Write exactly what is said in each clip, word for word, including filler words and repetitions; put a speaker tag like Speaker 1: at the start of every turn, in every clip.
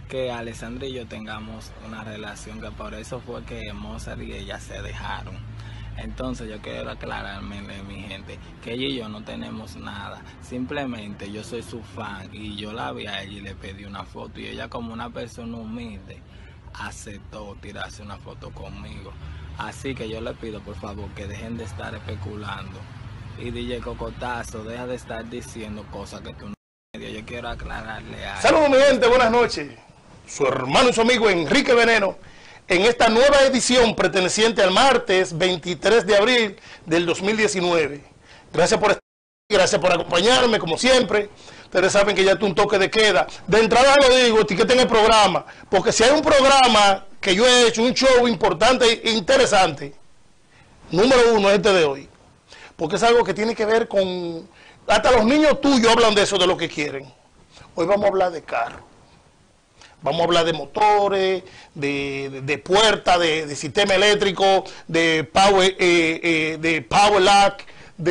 Speaker 1: que Alessandra y yo tengamos una relación, que por eso fue que Mozart y ella se dejaron. Entonces yo quiero aclararme, mi gente, que ella y yo no tenemos nada. Simplemente yo soy su fan y yo la vi a ella y le pedí una foto y ella, como una persona humilde, aceptó tirarse una foto conmigo. Así que yo le pido por favor que dejen de estar especulando. Y D J Cocotazo, deja de estar diciendo cosas que tú no... Yo quiero aclararle a...
Speaker 2: Saludos mi gente, buenas noches. Su hermano y su amigo Enrique Veneno, en esta nueva edición perteneciente al martes veintitrés de abril del dos mil diecinueve. Gracias por estar aquí, gracias por acompañarme, como siempre. Ustedes saben que ya es un toque de queda. De entrada lo digo, etiqueten el programa, porque si hay un programa que yo he hecho, un show importante e interesante, número uno es este de hoy. Porque es algo que tiene que ver con... Hasta los niños tuyos hablan de eso, de lo que quieren. Hoy vamos a hablar de carro. Vamos a hablar de motores, de, de, de puertas, de, de sistema eléctrico, de power, eh, eh, de power lock,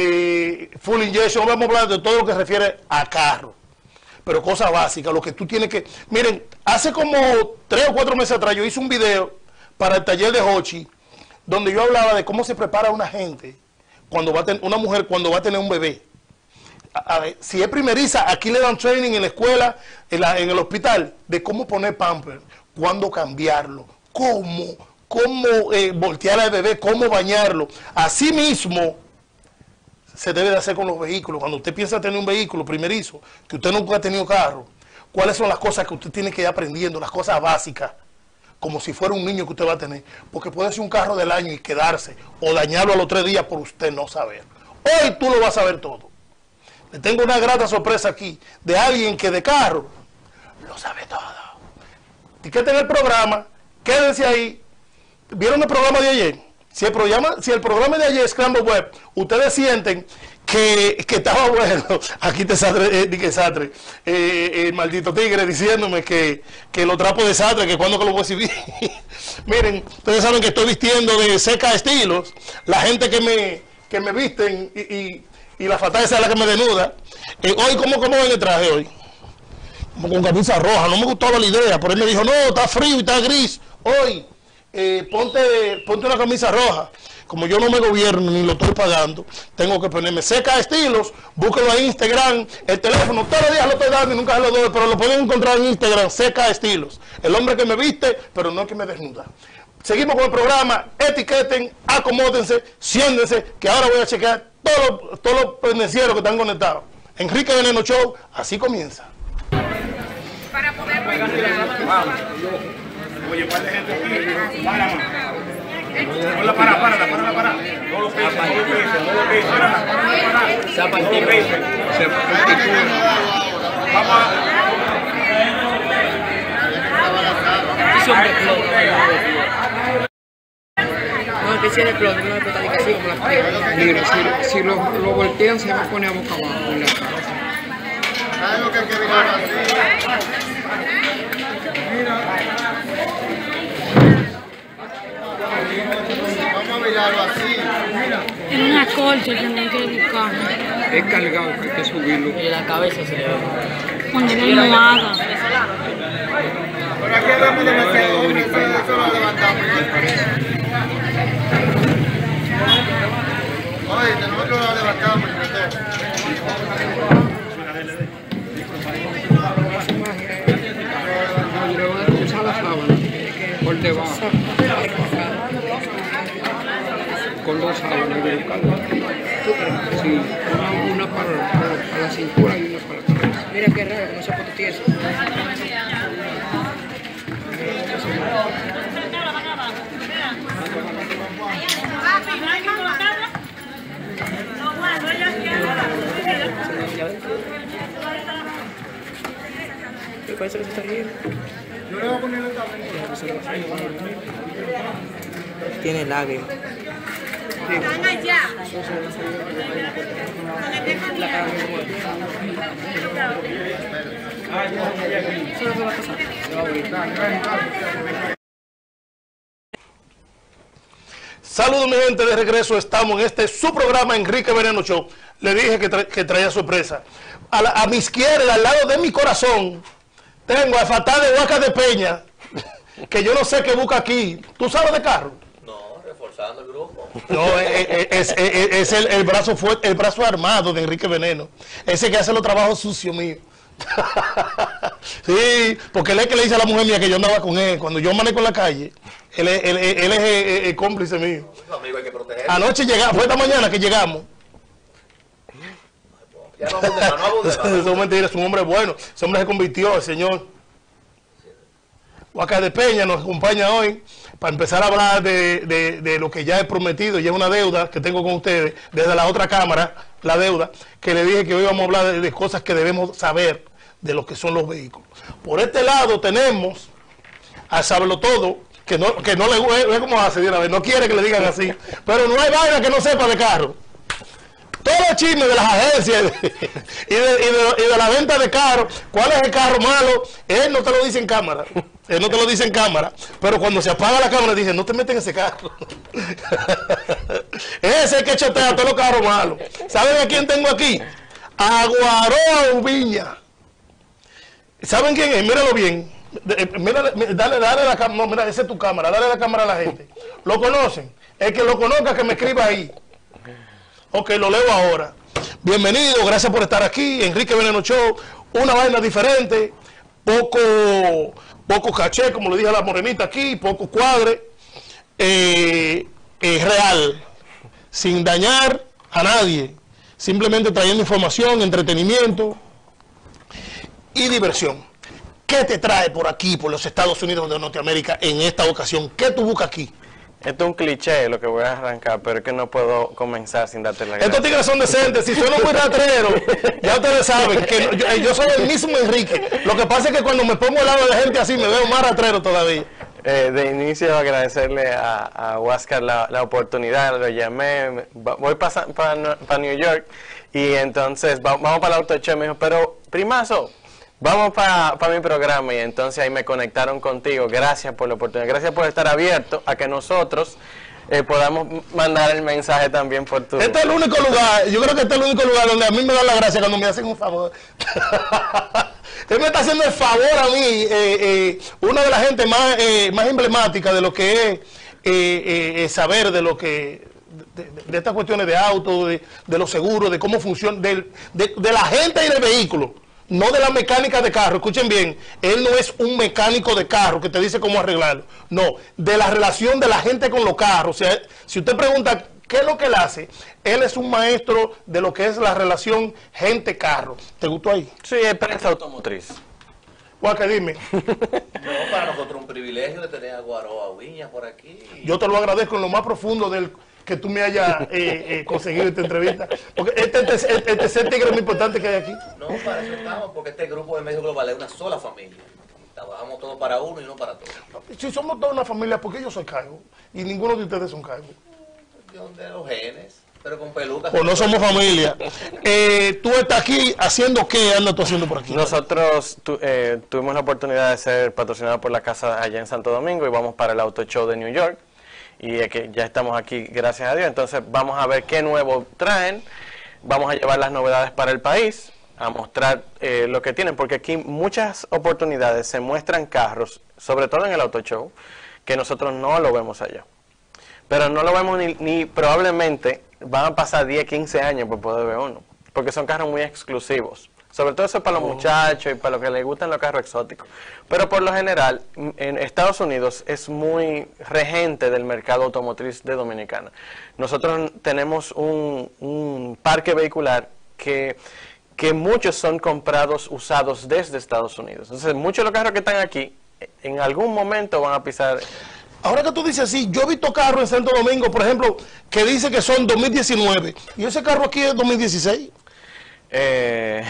Speaker 2: de full injection. Vamos a hablar de todo lo que se refiere a carro. Pero cosas básicas, lo que tú tienes que... Miren, hace como tres o cuatro meses atrás yo hice un video para el taller de Hochi, donde yo hablaba de cómo se prepara una gente, cuando va a tener, una mujer cuando va a tener un bebé. A, a ver, si es primeriza, aquí le dan training en la escuela, en, la, en el hospital, de cómo poner pamper, cuándo cambiarlo, cómo, cómo eh, voltear al bebé, cómo bañarlo. Así mismo se debe de hacer con los vehículos. Cuando usted piensa tener un vehículo primerizo, que usted nunca ha tenido carro, ¿cuáles son las cosas que usted tiene que ir aprendiendo? Las cosas básicas, como si fuera un niño que usted va a tener. Porque puede ser un carro del año y quedarse, o dañarlo a los tres días por usted no saber. Hoy tú lo vas a saber todo. Le tengo una grata sorpresa aquí, de alguien que de carro lo sabe todo. Etiqueten el programa, quédense ahí. ¿Vieron el programa de ayer? Si el programa, si el programa de ayer es Scramble Web, ustedes sienten que, que estaba bueno. Aquí te Satre, eh, que Satre eh, el maldito tigre diciéndome que, que los trapos de Satre, que cuando que lo voy a exhibir. Miren, ustedes saben que estoy vistiendo de Seca Estilos. La gente que me, que me visten y, y, y la fatal esa es la que me desnuda. Eh, hoy, ¿cómo, ¿cómo ven el traje hoy? Como con camisa roja. No me gustaba la idea. Por él me dijo, no, está frío y está gris. Hoy, eh, ponte, ponte una camisa roja. Como yo no me gobierno ni lo estoy pagando, tengo que ponerme Seca Estilos. Búsquelo en Instagram. El teléfono todos los días lo estoy dando y nunca se lo doy, pero lo pueden encontrar en Instagram, Seca Estilos. El hombre que me viste, pero no que me desnuda. Seguimos con el programa. Etiqueten, acomódense, siéntense, que ahora voy a chequear todos los, todos los pendencieros que están conectados. Enrique Veneno Show, así comienza.
Speaker 3: Para poder respirar.
Speaker 4: Oye, ¿cuál de gente aquí? Para, man. Hola, para, para, para, para, para. No lo pises, no lo pises, no lo pises. Para, para, para. No lo pises. Vamos a...
Speaker 5: No, es que si es de plomo, no es de así como las piedras. Mira, si, si lo, lo voltean se va a poner a boca abajo en la cara.
Speaker 6: ¿Sabes lo que hay que mirar así? Vamos a mirarlo así.
Speaker 7: En una colcha tienen que buscar.
Speaker 5: Es cargado, hay que subirlo.
Speaker 7: Y la cabeza se le va. Cuando no lo haga.
Speaker 6: Por aquí vemos demasiado dominicano. Eso lo levantamos. Oye, nosotros lo levantamos.
Speaker 5: Usar la sábana por debajo. Con dos sábanas de buscarla. Sí, una, una para, para, para la cintura y una para la cabeza. Mira qué raro, que no se puede tieso. ¿Qué parece que se está riendo?
Speaker 6: Yo le voy a poner el tablero.
Speaker 5: Tiene lágrimas.
Speaker 3: Están allá.
Speaker 5: La cara que se mueve. Eso no va a pasar.
Speaker 2: Saludos mi gente, de regreso estamos en este su programa Enrique Veneno Show. Le dije que, tra que traía sorpresa. A, la, a mi izquierda, al lado de mi corazón, Tengo a Fatá de Huaca de Peña, que yo no sé qué busca aquí. ¿Tú sabes de carro?
Speaker 8: No, reforzando el grupo.
Speaker 2: No, es, es, es, es el, el brazo fuerte, el brazo armado de Enrique Veneno. Ese que hace los trabajos sucios míos. Sí, porque él es que le dice a la mujer mía que yo andaba con él. Cuando yo manejo en la calle, él es, él, él es el, el cómplice mío.
Speaker 8: Su amigo hay que proteger.
Speaker 2: Anoche llegamos, fue esta mañana que llegamos.
Speaker 8: Ya no abunde más, no abunde más.
Speaker 2: Eso es mentira, es un hombre bueno. Ese hombre se convirtió, el señor. Huaca de Peña nos acompaña hoy para empezar a hablar de, de, de lo que ya he prometido, ya es una deuda que tengo con ustedes, desde la otra cámara, la deuda, que le dije que hoy vamos a hablar de, de cosas que debemos saber de lo que son los vehículos. Por este lado tenemos a Saberlo Todo, que no, que no le ve cómo hace de una vez, no quiere que le digan así, pero no hay vaina que no sepa de carro. Todos los chismes de las agencias y de, y, de, y, de, y de la venta de carros, cuál es el carro malo, él no te lo dice en cámara, él no te lo dice en cámara, pero cuando se apaga la cámara dice, no te metes en ese carro. Ese es el que chotea todos los carros malos. ¿Saben a quién tengo aquí? A Guaroa Ubiña. ¿Saben quién es? Míralo bien. Mira, dale, dale la cámara, no, mira, esa es tu cámara, dale la cámara a la gente. ¿Lo conocen? El que lo conozca que me escriba ahí. Ok, lo leo ahora. Bienvenido, gracias por estar aquí. Enrique Veneno Show, una vaina diferente, poco, poco caché, como le dije a la morenita aquí, poco cuadre, eh, eh, real, sin dañar a nadie, simplemente trayendo información, entretenimiento y diversión. ¿Qué te trae por aquí, por los Estados Unidos de Norteamérica en esta ocasión? ¿Qué tú buscas aquí?
Speaker 9: Esto es un cliché lo que voy a arrancar, pero es que no puedo comenzar sin darte la gracia.
Speaker 2: Estos tigres son decentes, si suena muy ratrero, ya ustedes saben que yo, yo soy el mismo Enrique. Lo que pasa es que cuando me pongo al lado de gente así me veo más ratrero todavía.
Speaker 9: Eh, de inicio agradecerle a, a Huáscar la, la oportunidad, lo llamé, voy para pa, pa New York y entonces va, vamos para el auto show, me dijo, pero primazo, vamos para pa mi programa, y entonces ahí me conectaron contigo. Gracias por la oportunidad, gracias por estar abierto a que nosotros eh, podamos mandar el mensaje también por tu...
Speaker 2: Este es el único lugar, yo creo que este es el único lugar donde a mí me dan la gracia cuando me hacen un favor. Él me está haciendo el favor a mí, eh, eh, una de las gente más, eh, más emblemática de lo que es eh, eh, eh, saber de lo que... De, de, de estas cuestiones de auto, de, de los seguros, de cómo funciona, de, de, de la gente y del vehículo. No de la mecánica de carro, escuchen bien, él no es un mecánico de carro que te dice cómo arreglarlo, no, de la relación de la gente con los carros. O sea, si usted pregunta qué es lo que él hace, él es un maestro de lo que es la relación gente-carro. ¿Te gustó ahí?
Speaker 9: Sí, es prensa automotriz.
Speaker 2: Guaca, dime.
Speaker 8: No, para nosotros un privilegio de tener a Guaroa Ubiña por aquí.
Speaker 2: Yo te lo agradezco en lo más profundo del que tú me hayas eh, eh, conseguido esta entrevista, porque este es este, este, este tigre muy importante que hay aquí.
Speaker 8: No, para eso estamos, porque este grupo de medios global es una sola familia. Trabajamos todos para uno y no para todos.
Speaker 2: Si somos toda una familia, ¿por qué yo soy cargo? Y ninguno de ustedes son cargo.
Speaker 8: De los genes, pero con pelucas.
Speaker 2: Pues no somos familia. Eh, tú estás aquí haciendo qué andas tú haciendo por aquí.
Speaker 9: Nosotros tu, eh, tuvimos la oportunidad de ser patrocinados por la casa allá en Santo Domingo y vamos para el Auto Show de New York. Y es que ya estamos aquí, gracias a Dios. Entonces vamos a ver qué nuevo traen. Vamos a llevar las novedades para el país, a mostrar eh, lo que tienen, porque aquí muchas oportunidades se muestran carros, sobre todo en el Auto Show, que nosotros no lo vemos allá. Pero no lo vemos ni, ni probablemente van a pasar diez, quince años para poder ver uno, porque son carros muy exclusivos. Sobre todo eso es para los oh. muchachos y para los que les gustan los carros exóticos. Pero por lo general, en Estados Unidos es muy regente del mercado automotriz de Dominicana. Nosotros tenemos un, un parque vehicular que, que muchos son comprados usados desde Estados Unidos. Entonces, muchos de los carros que están aquí, en algún momento van a pisar...
Speaker 2: Ahora que tú dices así, yo he visto carros en Santo Domingo, por ejemplo, que dice que son dos mil diecinueve. ¿Y ese carro aquí es dos mil dieciséis?
Speaker 9: Eh,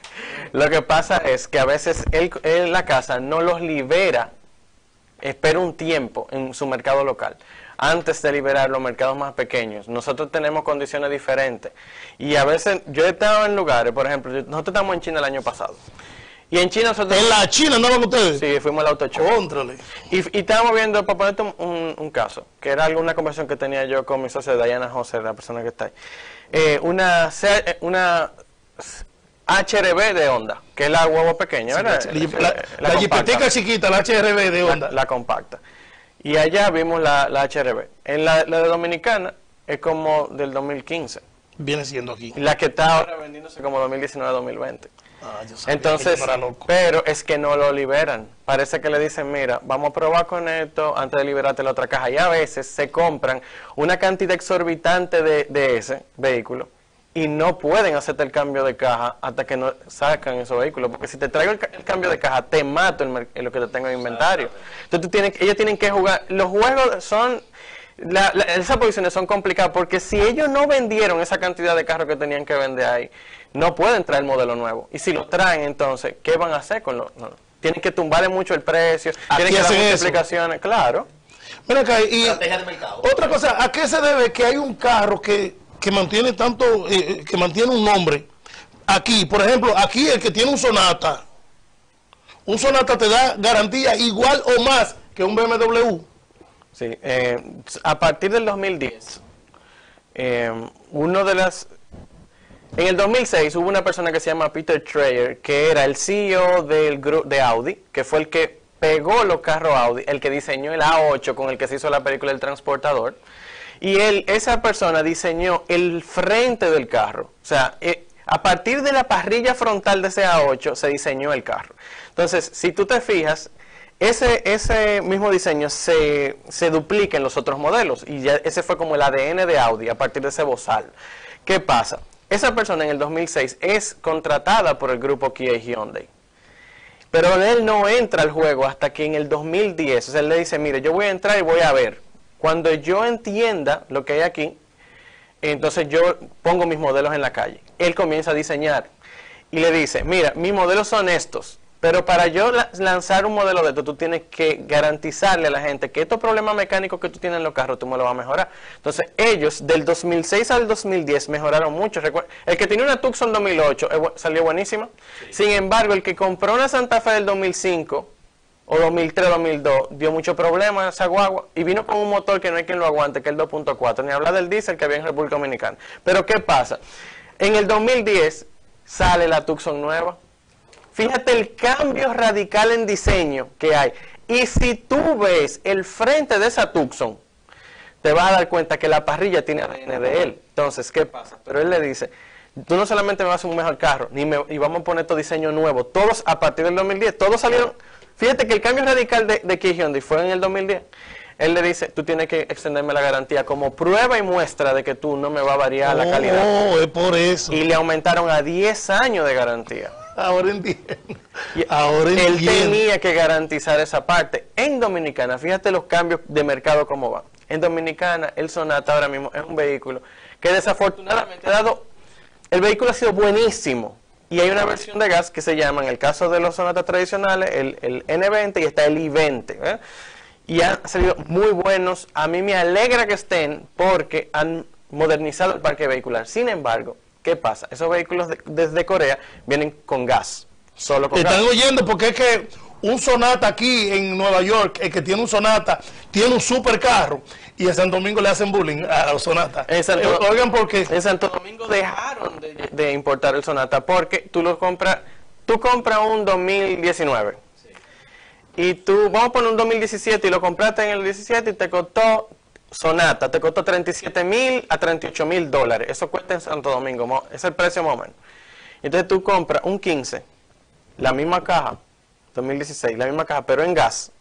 Speaker 9: lo que pasa es que a veces él, él, la casa no los libera, espera un tiempo en su mercado local, antes de liberar los mercados más pequeños. Nosotros tenemos condiciones diferentes. Y a veces, yo he estado en lugares, por ejemplo, nosotros estamos en China el año pasado. Y en China nosotros...
Speaker 2: ¿En la China andaban ustedes?
Speaker 9: Sí, fuimos al Auto Show.
Speaker 2: Contrale.
Speaker 9: Y, y estábamos viendo, para ponerte un, un, un caso, que era alguna conversación que tenía yo con mi socia Diana José, la persona que está ahí. Eh, una, una H R V de Honda, que es la huevo pequeña,
Speaker 2: Sí,
Speaker 9: ¿verdad?
Speaker 2: la, la, la, la jipetica chiquita, la H R V de Honda.
Speaker 9: La, la compacta. Y allá vimos la, la H R V. En la, la de Dominicana es como del dos mil quince.
Speaker 2: Viene siendo aquí.
Speaker 9: La que está ahora vendiéndose como dos mil diecinueve dos mil veinte.
Speaker 2: Ah, yo sabía
Speaker 9: Entonces,
Speaker 2: que yo era loco.
Speaker 9: pero es que no lo liberan. Parece que le dicen, mira, vamos a probar con esto antes de liberarte la otra caja. Y a veces se compran una cantidad exorbitante de, de ese vehículo y no pueden hacerte el cambio de caja hasta que no sacan esos vehículos. Porque si te traigo el, el cambio de caja, te mato en, en lo que te tengo en inventario. Entonces, tú tienes, ellos tienen que jugar. Los juegos son... La, la, esas posiciones son complicadas porque si ellos no vendieron esa cantidad de carros que tenían que vender ahí, no pueden traer modelo nuevo. Y si lo traen, entonces, ¿qué van a hacer con los? No, tienen que tumbarle mucho el precio, tienen que dar muchas explicaciones, claro.
Speaker 2: Mira acá, y otra cosa, ¿a qué se debe que hay un carro que, que mantiene tanto, eh, que mantiene un nombre? Aquí, por ejemplo, aquí el que tiene un Sonata, un Sonata te da garantía igual o más que un B M W.
Speaker 9: Sí, eh, a partir del dos mil diez, eh, uno de las... En el dos mil seis hubo una persona que se llama Peter Treyer, que era el C E O del grupo de Audi, que fue el que pegó los carros Audi, el que diseñó el A ocho con el que se hizo la película El Transportador. Y él, esa persona diseñó el frente del carro. O sea, eh, a partir de la parrilla frontal de ese A ocho se diseñó el carro. Entonces, si tú te fijas... Ese, ese mismo diseño se, se duplica en los otros modelos y ya ese fue como el A D N de Audi a partir de ese bozal. ¿Qué pasa? Esa persona en el dos mil seis es contratada por el grupo Kia y Hyundai, pero él no entra al juego hasta que en el dos mil diez, o sea, él le dice, mire, yo voy a entrar y voy a ver. Cuando yo entienda lo que hay aquí, entonces yo pongo mis modelos en la calle. Él comienza a diseñar y le dice, mira, mis modelos son estos. Pero para yo lanzar un modelo de esto, tú tienes que garantizarle a la gente que estos problemas mecánicos que tú tienes en los carros, tú me los vas a mejorar. Entonces, ellos, del dos mil seis al dos mil diez, mejoraron mucho. El que tenía una Tucson dos mil ocho salió buenísima. Sí. Sin embargo, el que compró una Santa Fe del dos mil cinco, o dos mil tres, dos mil dos, dio mucho problema esa guagua. Y vino con un motor que no hay quien lo aguante, que es el dos punto cuatro. Ni hablar del diésel que había en República Dominicana. Pero, ¿qué pasa? En el dos mil diez, sale la Tucson nueva. Fíjate el cambio radical en diseño que hay. Y si tú ves el frente de esa Tucson, te vas a dar cuenta que la parrilla tiene A D N de él. Entonces, ¿qué pasa? Pero él le dice, tú no solamente me vas a hacer un mejor carro, ni me, y vamos a poner tu diseño nuevo. Todos a partir del dos mil diez, todos salieron. Fíjate que el cambio radical de, de Kia Hyundai fue en el dos mil diez. Él le dice, tú tienes que extenderme la garantía como prueba y muestra de que tú no me va a variar
Speaker 2: oh,
Speaker 9: la calidad.
Speaker 2: No, es por eso.
Speaker 9: Y le aumentaron a diez años de garantía.
Speaker 2: Ahora entiendo. Ahora
Speaker 9: él
Speaker 2: entiendo.
Speaker 9: tenía que garantizar esa parte. En Dominicana, fíjate los cambios de mercado cómo va. En Dominicana, el Sonata ahora mismo es un vehículo que desafortunadamente ha dado... El vehículo ha sido buenísimo. Y hay una versión de gas que se llama, en el caso de los Sonatas tradicionales, el, el N veinte y está el I veinte. ¿eh? Y han salido muy buenos. A mí me alegra que estén porque han modernizado el parque vehicular. Sin embargo, ¿qué pasa? Esos vehículos de, desde Corea vienen con gas, solo con
Speaker 2: Te
Speaker 9: gas.
Speaker 2: están oyendo porque es que un Sonata aquí en Nueva York, el que tiene un Sonata, tiene un super carro y en Santo Domingo le hacen bullying a los Sonatas.
Speaker 9: En Santo,
Speaker 2: Oigan, ¿por qué?
Speaker 9: En Santo Domingo dejaron de, de importar el Sonata porque tú lo compras, tú compras un dos mil diecinueve sí. Y tú, vamos a poner un dos mil diecisiete y lo compraste en el diecisiete y te costó Sonata, te costó treinta y siete mil a treinta y ocho mil dólares. Eso cuesta en Santo Domingo, es el precio más o menos. Entonces tú compras un quince, la misma caja, dos mil dieciséis, la misma caja, pero en gas.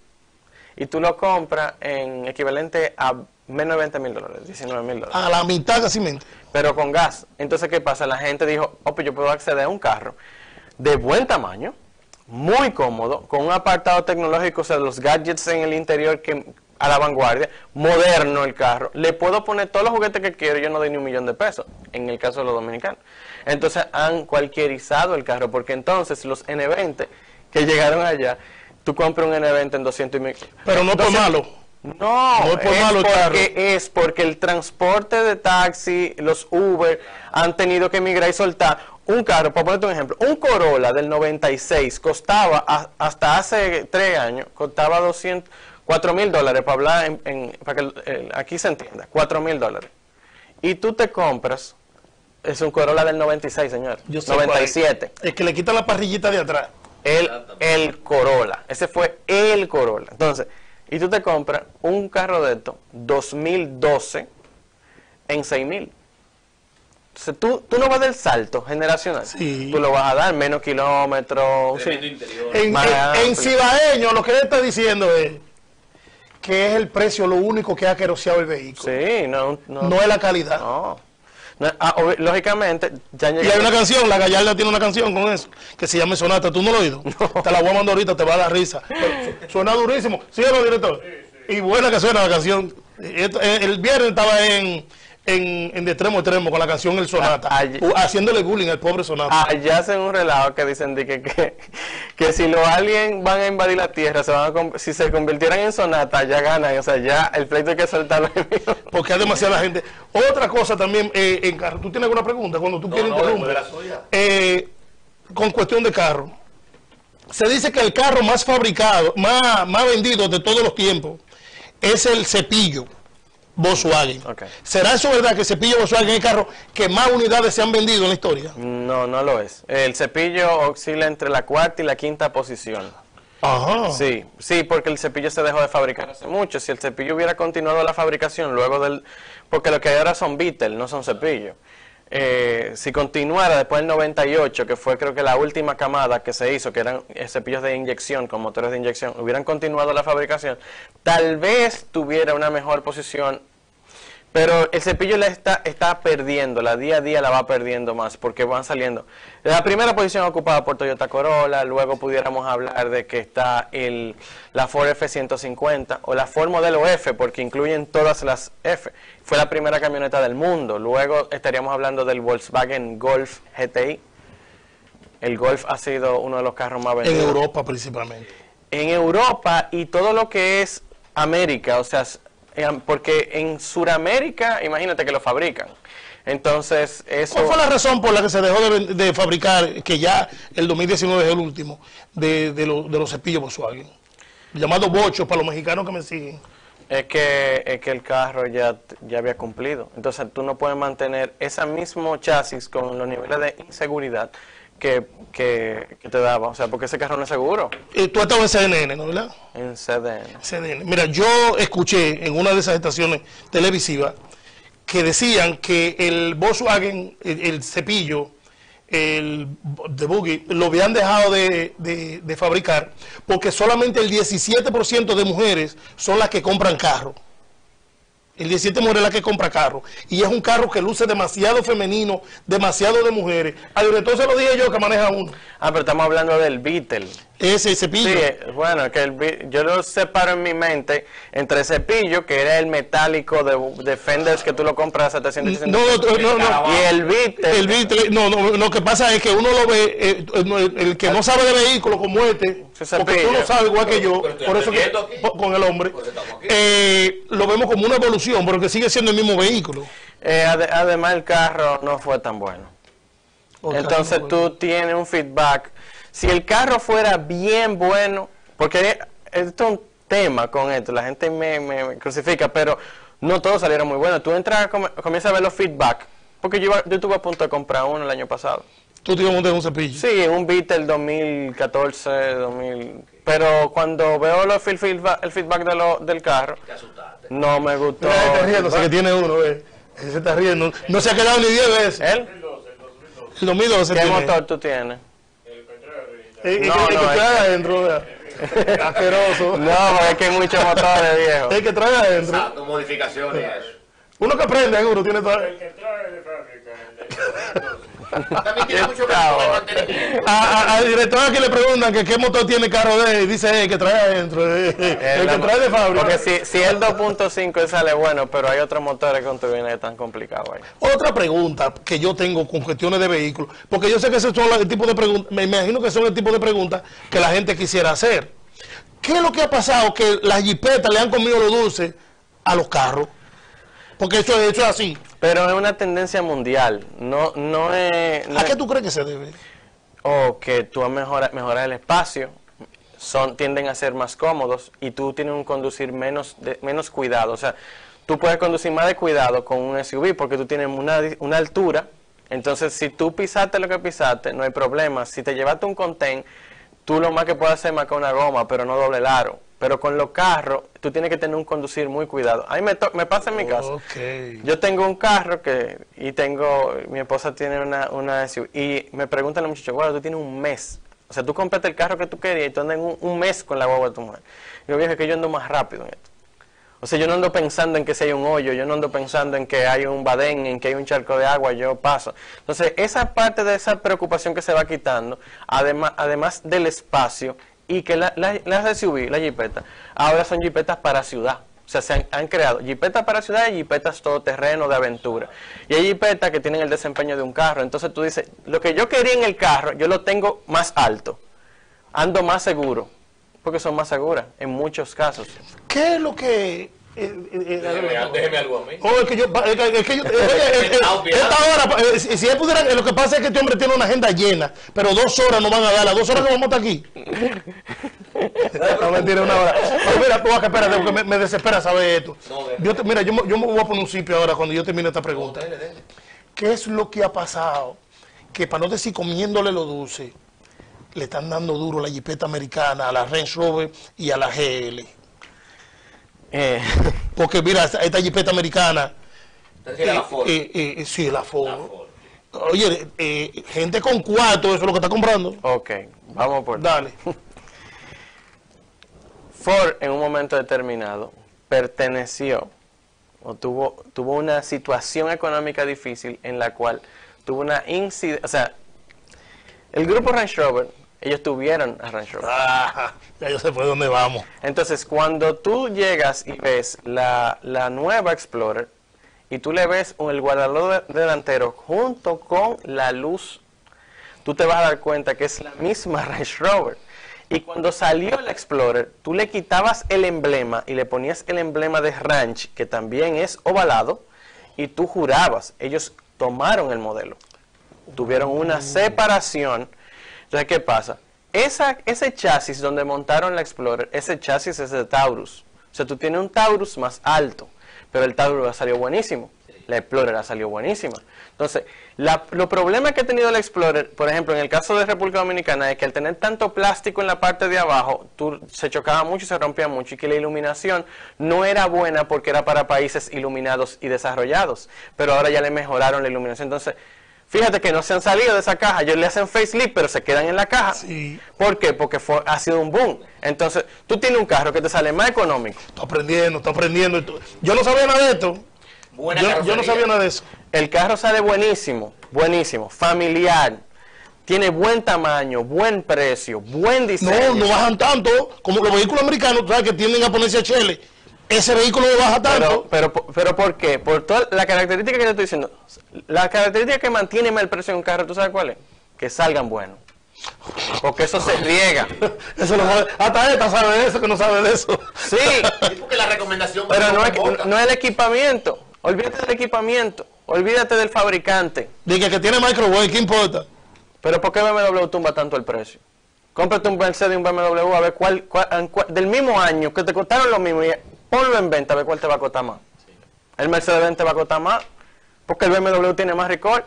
Speaker 9: Y tú lo compras en equivalente a menos de veinte mil dólares, diecinueve mil dólares.
Speaker 2: A la mitad casi mente.
Speaker 9: Pero con gas. Entonces, ¿qué pasa? La gente dijo, oh, pues yo puedo acceder a un carro de buen tamaño, muy cómodo, con un apartado tecnológico, o sea, los gadgets en el interior que... a la vanguardia, moderno el carro, le puedo poner todos los juguetes que quiero y yo no doy ni un millón de pesos, en el caso de los dominicanos. Entonces han cualquierizado el carro, porque entonces los N veinte que llegaron allá, tú compras un N veinte en doscientos y mil.
Speaker 2: Pero no por malo.
Speaker 9: No,
Speaker 2: no es por
Speaker 9: es
Speaker 2: malo el
Speaker 9: porque,
Speaker 2: carro.
Speaker 9: es porque el transporte de taxi, los Uber, han tenido que migrar y soltar un carro, para ponerte un ejemplo, un Corolla del noventa y seis costaba, a, hasta hace tres años, costaba doscientos... cuatro mil dólares, para hablar en, en, para que eh, aquí se entienda, cuatro mil dólares. Y tú te compras Es un Corolla del noventa y seis, señor.
Speaker 2: Yo sé
Speaker 9: noventa y siete.
Speaker 2: El que le quita la parrillita de atrás.
Speaker 9: El, el Corolla. Ese fue el Corolla. Entonces, y tú te compras un carro de estos, dos mil doce, en seis mil. Entonces, tú, tú no vas del salto generacional.
Speaker 2: Sí.
Speaker 9: Tú lo vas a dar menos kilómetros. Sí.
Speaker 2: En, en, en cibaeño, lo que él está diciendo es que es el precio lo único que ha queroseado el vehículo.
Speaker 9: Sí, no, no,
Speaker 2: no es la calidad.
Speaker 9: No. No, ah, lógicamente, ya
Speaker 2: y hay una canción, la Gallarda tiene una canción con eso, que se llama Sonata. ¿Tú no lo has oído? No. Te la voy a mandar ahorita, te va a dar risa. Pero suena durísimo. ¿Sí o no, director? Sí, sí. Y buena que suena la canción. El viernes estaba en, en, en de extremo a extremo con la canción El Sonata, ah, allá, haciéndole bullying al pobre Sonata.
Speaker 9: Allá hacen un relajo que dicen de que, que, que si los aliens van a invadir la Tierra, se van a, si se convirtieran en Sonata, ya ganan. O sea, ya el pleito hay que soltarlo.
Speaker 2: Porque hay demasiada gente. Otra cosa también, eh, en carro, ¿tú tienes alguna pregunta? Cuando tú no, quieres no, interrumpir. Eh, con cuestión de carro. Se dice que el carro más fabricado, más, más vendido de todos los tiempos, es el cepillo Volkswagen. Okay. ¿Será eso verdad que el cepillo Volkswagen es el carro que más unidades se han vendido en la historia?
Speaker 9: No, no lo es. El cepillo oscila entre la cuarta y la quinta posición.
Speaker 2: Ajá.
Speaker 9: Sí, sí, porque el cepillo se dejó de fabricar hace mucho. Si el cepillo hubiera continuado la fabricación luego del... Porque lo que hay ahora son Beetle, no son cepillos. Eh, si continuara después del noventa y ocho, que fue creo que la última camada que se hizo, que eran cepillos de inyección, con motores de inyección, hubieran continuado la fabricación, tal vez tuviera una mejor posición. Pero el cepillo la está, está perdiendo, la día a día la va perdiendo más, porque van saliendo. La primera posición ocupada por Toyota Corolla, luego pudiéramos hablar de que está el, la Ford F ciento cincuenta, o la Ford Modelo F, porque incluyen todas las F. Fue la primera camioneta del mundo. Luego estaríamos hablando del Volkswagen Golf G T I. El Golf ha sido uno de los carros más vendidos.
Speaker 2: En Europa principalmente.
Speaker 9: En Europa y todo lo que es América, o sea... Porque en Sudamérica, imagínate que lo fabrican. Entonces, eso...
Speaker 2: ¿Cuál fue la razón por la que se dejó de, de fabricar, que ya el dos mil diecinueve es el último, de, de, lo, de los cepillos Volkswagen? Llamado bocho para los mexicanos que me siguen.
Speaker 9: Es que, es que el carro ya, ya había cumplido. Entonces, tú no puedes mantener ese mismo chasis con los niveles de inseguridad que, que, que te daba. O sea, porque ese carro no es seguro.
Speaker 2: Y tú estabas en C N N, ¿no, verdad?
Speaker 9: En C D N.
Speaker 2: C D N. Mira, yo escuché en una de esas estaciones televisivas que decían que el Volkswagen, el, el cepillo, el de Buggy, lo habían dejado de, de, de fabricar porque solamente el diecisiete por ciento de mujeres son las que compran carro. El diecisiete muere la que compra carro. Y es un carro que luce demasiado femenino, demasiado de mujeres. Al director se lo dije yo que maneja uno.
Speaker 9: Ah, pero estamos hablando del Beetle.
Speaker 2: Ese cepillo.
Speaker 9: Sí, bueno, que el, yo lo separo en mi mente entre cepillo, que era el metálico de, de Fenders que tú lo compras a setecientos
Speaker 2: no, no, no, no.
Speaker 9: Y el Beetle.
Speaker 2: El Beetle, no, no, lo que pasa es que uno lo ve, eh, el, el que no sabe de vehículos como este, porque tú no sabes igual que yo, por eso que con el hombre, eh, lo vemos como una evolución, pero que sigue siendo el mismo vehículo.
Speaker 9: Eh, ad, además el carro no fue tan bueno. Okay, entonces no tú tienes un feedback. Si el carro fuera bien bueno, porque esto es un tema con esto, la gente me, me, me crucifica, pero no todos salieron muy buenos. Tú entras, comienzas a ver los feedback, porque yo, yo estuve a punto de comprar uno el año pasado.
Speaker 2: ¿Tú te ibas a montar un cepillo?
Speaker 9: Sí, un Beetle dos mil catorce, dos mil... Pero cuando veo los el feedback, el feedback de lo, del carro, no me gustó.
Speaker 2: Mira, está riendo, sé que tiene uno, eh. Ese se está riendo. No se ha quedado ni diez veces.
Speaker 9: ¿Él?
Speaker 2: El dos mil doce
Speaker 9: ¿Qué
Speaker 2: tiene.
Speaker 9: motor tú tienes?
Speaker 2: El que trae adentro, asqueroso.
Speaker 9: No, es que hay muchos motores, viejo.
Speaker 2: El que trae adentro.
Speaker 8: Exacto, modificaciones y eso.
Speaker 2: Uno que aprende, seguro, tiene todo.
Speaker 6: El que trae de fábrica.
Speaker 8: También tiene mucho que mantenimiento.
Speaker 2: Al director que le preguntan que qué motor tiene el carro de él, dice eh, que trae adentro. Eh, el, el que trae de fábrica.
Speaker 9: Porque si, si el dos punto cinco sale bueno, pero hay otros motores con turbina que están complicados ahí.
Speaker 2: Otra pregunta que yo tengo con cuestiones de vehículos, porque yo sé que esos son el tipo de preguntas, me imagino que son el tipo de preguntas que la gente quisiera hacer. ¿Qué es lo que ha pasado que las jipetas le han comido los dulces a los carros? Porque eso, eso es así.
Speaker 9: Pero es una tendencia mundial. No, no es. No
Speaker 2: ¿A qué tú crees que se debe?
Speaker 9: O que tú mejoras mejora el espacio, son tienden a ser más cómodos y tú tienes un conducir menos de, menos cuidado. O sea, tú puedes conducir más de cuidado con un S U V porque tú tienes una, una altura Entonces, si tú pisaste lo que pisaste, no hay problema. Si te llevaste un contén, tú lo más que puedes hacer es marcar una goma, pero no doble el aro. Pero con los carros, tú tienes que tener un conducir muy cuidado. A mí me, me pasa en mi casa.
Speaker 2: Okay.
Speaker 9: Yo tengo un carro que y tengo, mi esposa tiene una, una S U V, y me preguntan los muchachos, bueno, tú tienes un mes. O sea, tú compraste el carro que tú querías y tú andas un, un mes con la guagua de tu mujer. Y yo dije que yo ando más rápido en esto. O sea, yo no ando pensando en que si hay un hoyo, yo no ando pensando en que hay un badén, en que hay un charco de agua, yo paso. Entonces, esa parte de esa preocupación que se va quitando, además, además del espacio, y que la, la, las S U V, la jipeta, ahora son jipetas para ciudad. O sea, se han, han creado jipetas para ciudad y jipetas todoterreno de aventura. Y hay jipetas que tienen el desempeño de un carro. Entonces tú dices, lo que yo quería en el carro, yo lo tengo más alto. Ando más seguro. Porque son más seguras, en muchos casos.
Speaker 2: ¿Qué es lo que...? Eh, eh, eh,
Speaker 8: déjeme, déjeme algo a mí.
Speaker 2: Oh, es que yo... Es que, es que yo eh, eh, eh, esta hora, eh, si, si él pudiera... Eh, lo que pasa es que este hombre tiene una agenda llena, pero dos horas no van a dar. Las dos horas que vamos a estar aquí. No, mentira, una hora. Pero mira, tú, espérate, porque me, me desespera saber esto. No, yo te, mira, yo, yo me voy a poner un sitio ahora cuando yo termine esta pregunta. No, dele, dele. ¿Qué es lo que ha pasado? Que para no decir comiéndole lo dulce, le están dando duro la jipeta americana, a la Range Rover y a la G L. Eh. Porque mira, esta, esta jipeta americana...
Speaker 8: Eh, la Ford.
Speaker 2: Eh, eh, sí, la Ford. La Ford. Oye, eh, gente con cuarto, eso es lo que está comprando.
Speaker 9: Ok, vamos por...
Speaker 2: Dale.
Speaker 9: Ford, en un momento determinado, perteneció o tuvo, tuvo una situación económica difícil en la cual tuvo una incidencia... O sea, el grupo Range Rover, ellos tuvieron a Range Rover.
Speaker 2: Ah, ya yo sé por dónde vamos.
Speaker 9: Entonces, cuando tú llegas y ves la, la nueva Explorer, y tú le ves un, el guardalón delantero junto con la luz, tú te vas a dar cuenta que es la misma Range Rover. Y cuando salió la Explorer, tú le quitabas el emblema y le ponías el emblema de Range, que también es ovalado, y tú jurabas, ellos tomaron el modelo. Tuvieron una separación. Entonces, ¿qué pasa? Esa, ese chasis donde montaron la Explorer, ese chasis es de Taurus. O sea, tú tienes un Taurus más alto, pero el Taurus salió buenísimo. La Explorer ha salido buenísima. Entonces, la, los problemas que ha tenido la Explorer, por ejemplo, en el caso de República Dominicana, es que al tener tanto plástico en la parte de abajo, tú, se chocaba mucho y se rompía mucho, y que la iluminación no era buena porque era para países iluminados y desarrollados. Pero ahora ya le mejoraron la iluminación. Entonces, fíjate que no se han salido de esa caja. Ellos le hacen facelift, pero se quedan en la caja.
Speaker 2: Sí.
Speaker 9: ¿Por qué? Porque fue, ha sido un boom. Entonces, tú tienes un carro que te sale más económico.
Speaker 2: Estoy aprendiendo, estoy aprendiendo. Yo no sabía nada de esto.
Speaker 8: Buena
Speaker 2: yo, yo no sabía nada de eso.
Speaker 9: El carro sale buenísimo, buenísimo, familiar. Tiene buen tamaño, buen precio, buen diseño.
Speaker 2: No, no bajan tanto como los vehículos americanos, tú sabes que tienden a ponerse a chele. Ese vehículo no baja tanto.
Speaker 9: Pero, pero, pero ¿por qué? Por toda la característica que te estoy diciendo. La característica que mantiene más el precio de un carro, ¿tú sabes cuál es? Que salgan buenos. Porque eso se riega.
Speaker 2: Eso lo sabe. Hasta esta sabe de eso, que no sabe de eso.
Speaker 9: Sí.
Speaker 8: Porque la recomendación...
Speaker 9: Pero no es, no es el equipamiento. Olvídate del equipamiento. Olvídate del fabricante.
Speaker 2: Dice que tiene microwave, ¿qué importa?
Speaker 9: Pero ¿por qué B M W tumba tanto el precio? Cómprate un Mercedes y un B M W a ver cuál, cuál, cuál, del mismo año que te costaron lo mismo, y ponlo en venta a ver cuál te va a costar más. El Mercedes te va a costar más porque el B M W tiene más record.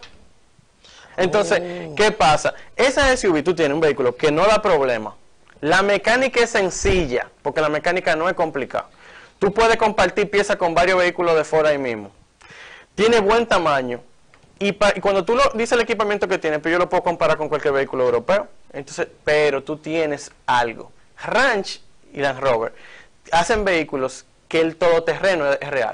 Speaker 9: Entonces, oh. ¿qué pasa? Esa S U V, tú tienes un vehículo que no da problema. La mecánica es sencilla, porque la mecánica no es complicada. Tú puedes compartir piezas con varios vehículos de Ford ahí mismo. Tiene buen tamaño. Y, pa, y cuando tú lo dices el equipamiento que tiene, pero yo lo puedo comparar con cualquier vehículo europeo. Entonces, pero tú tienes algo. Range y Land Rover hacen vehículos que el todoterreno es real.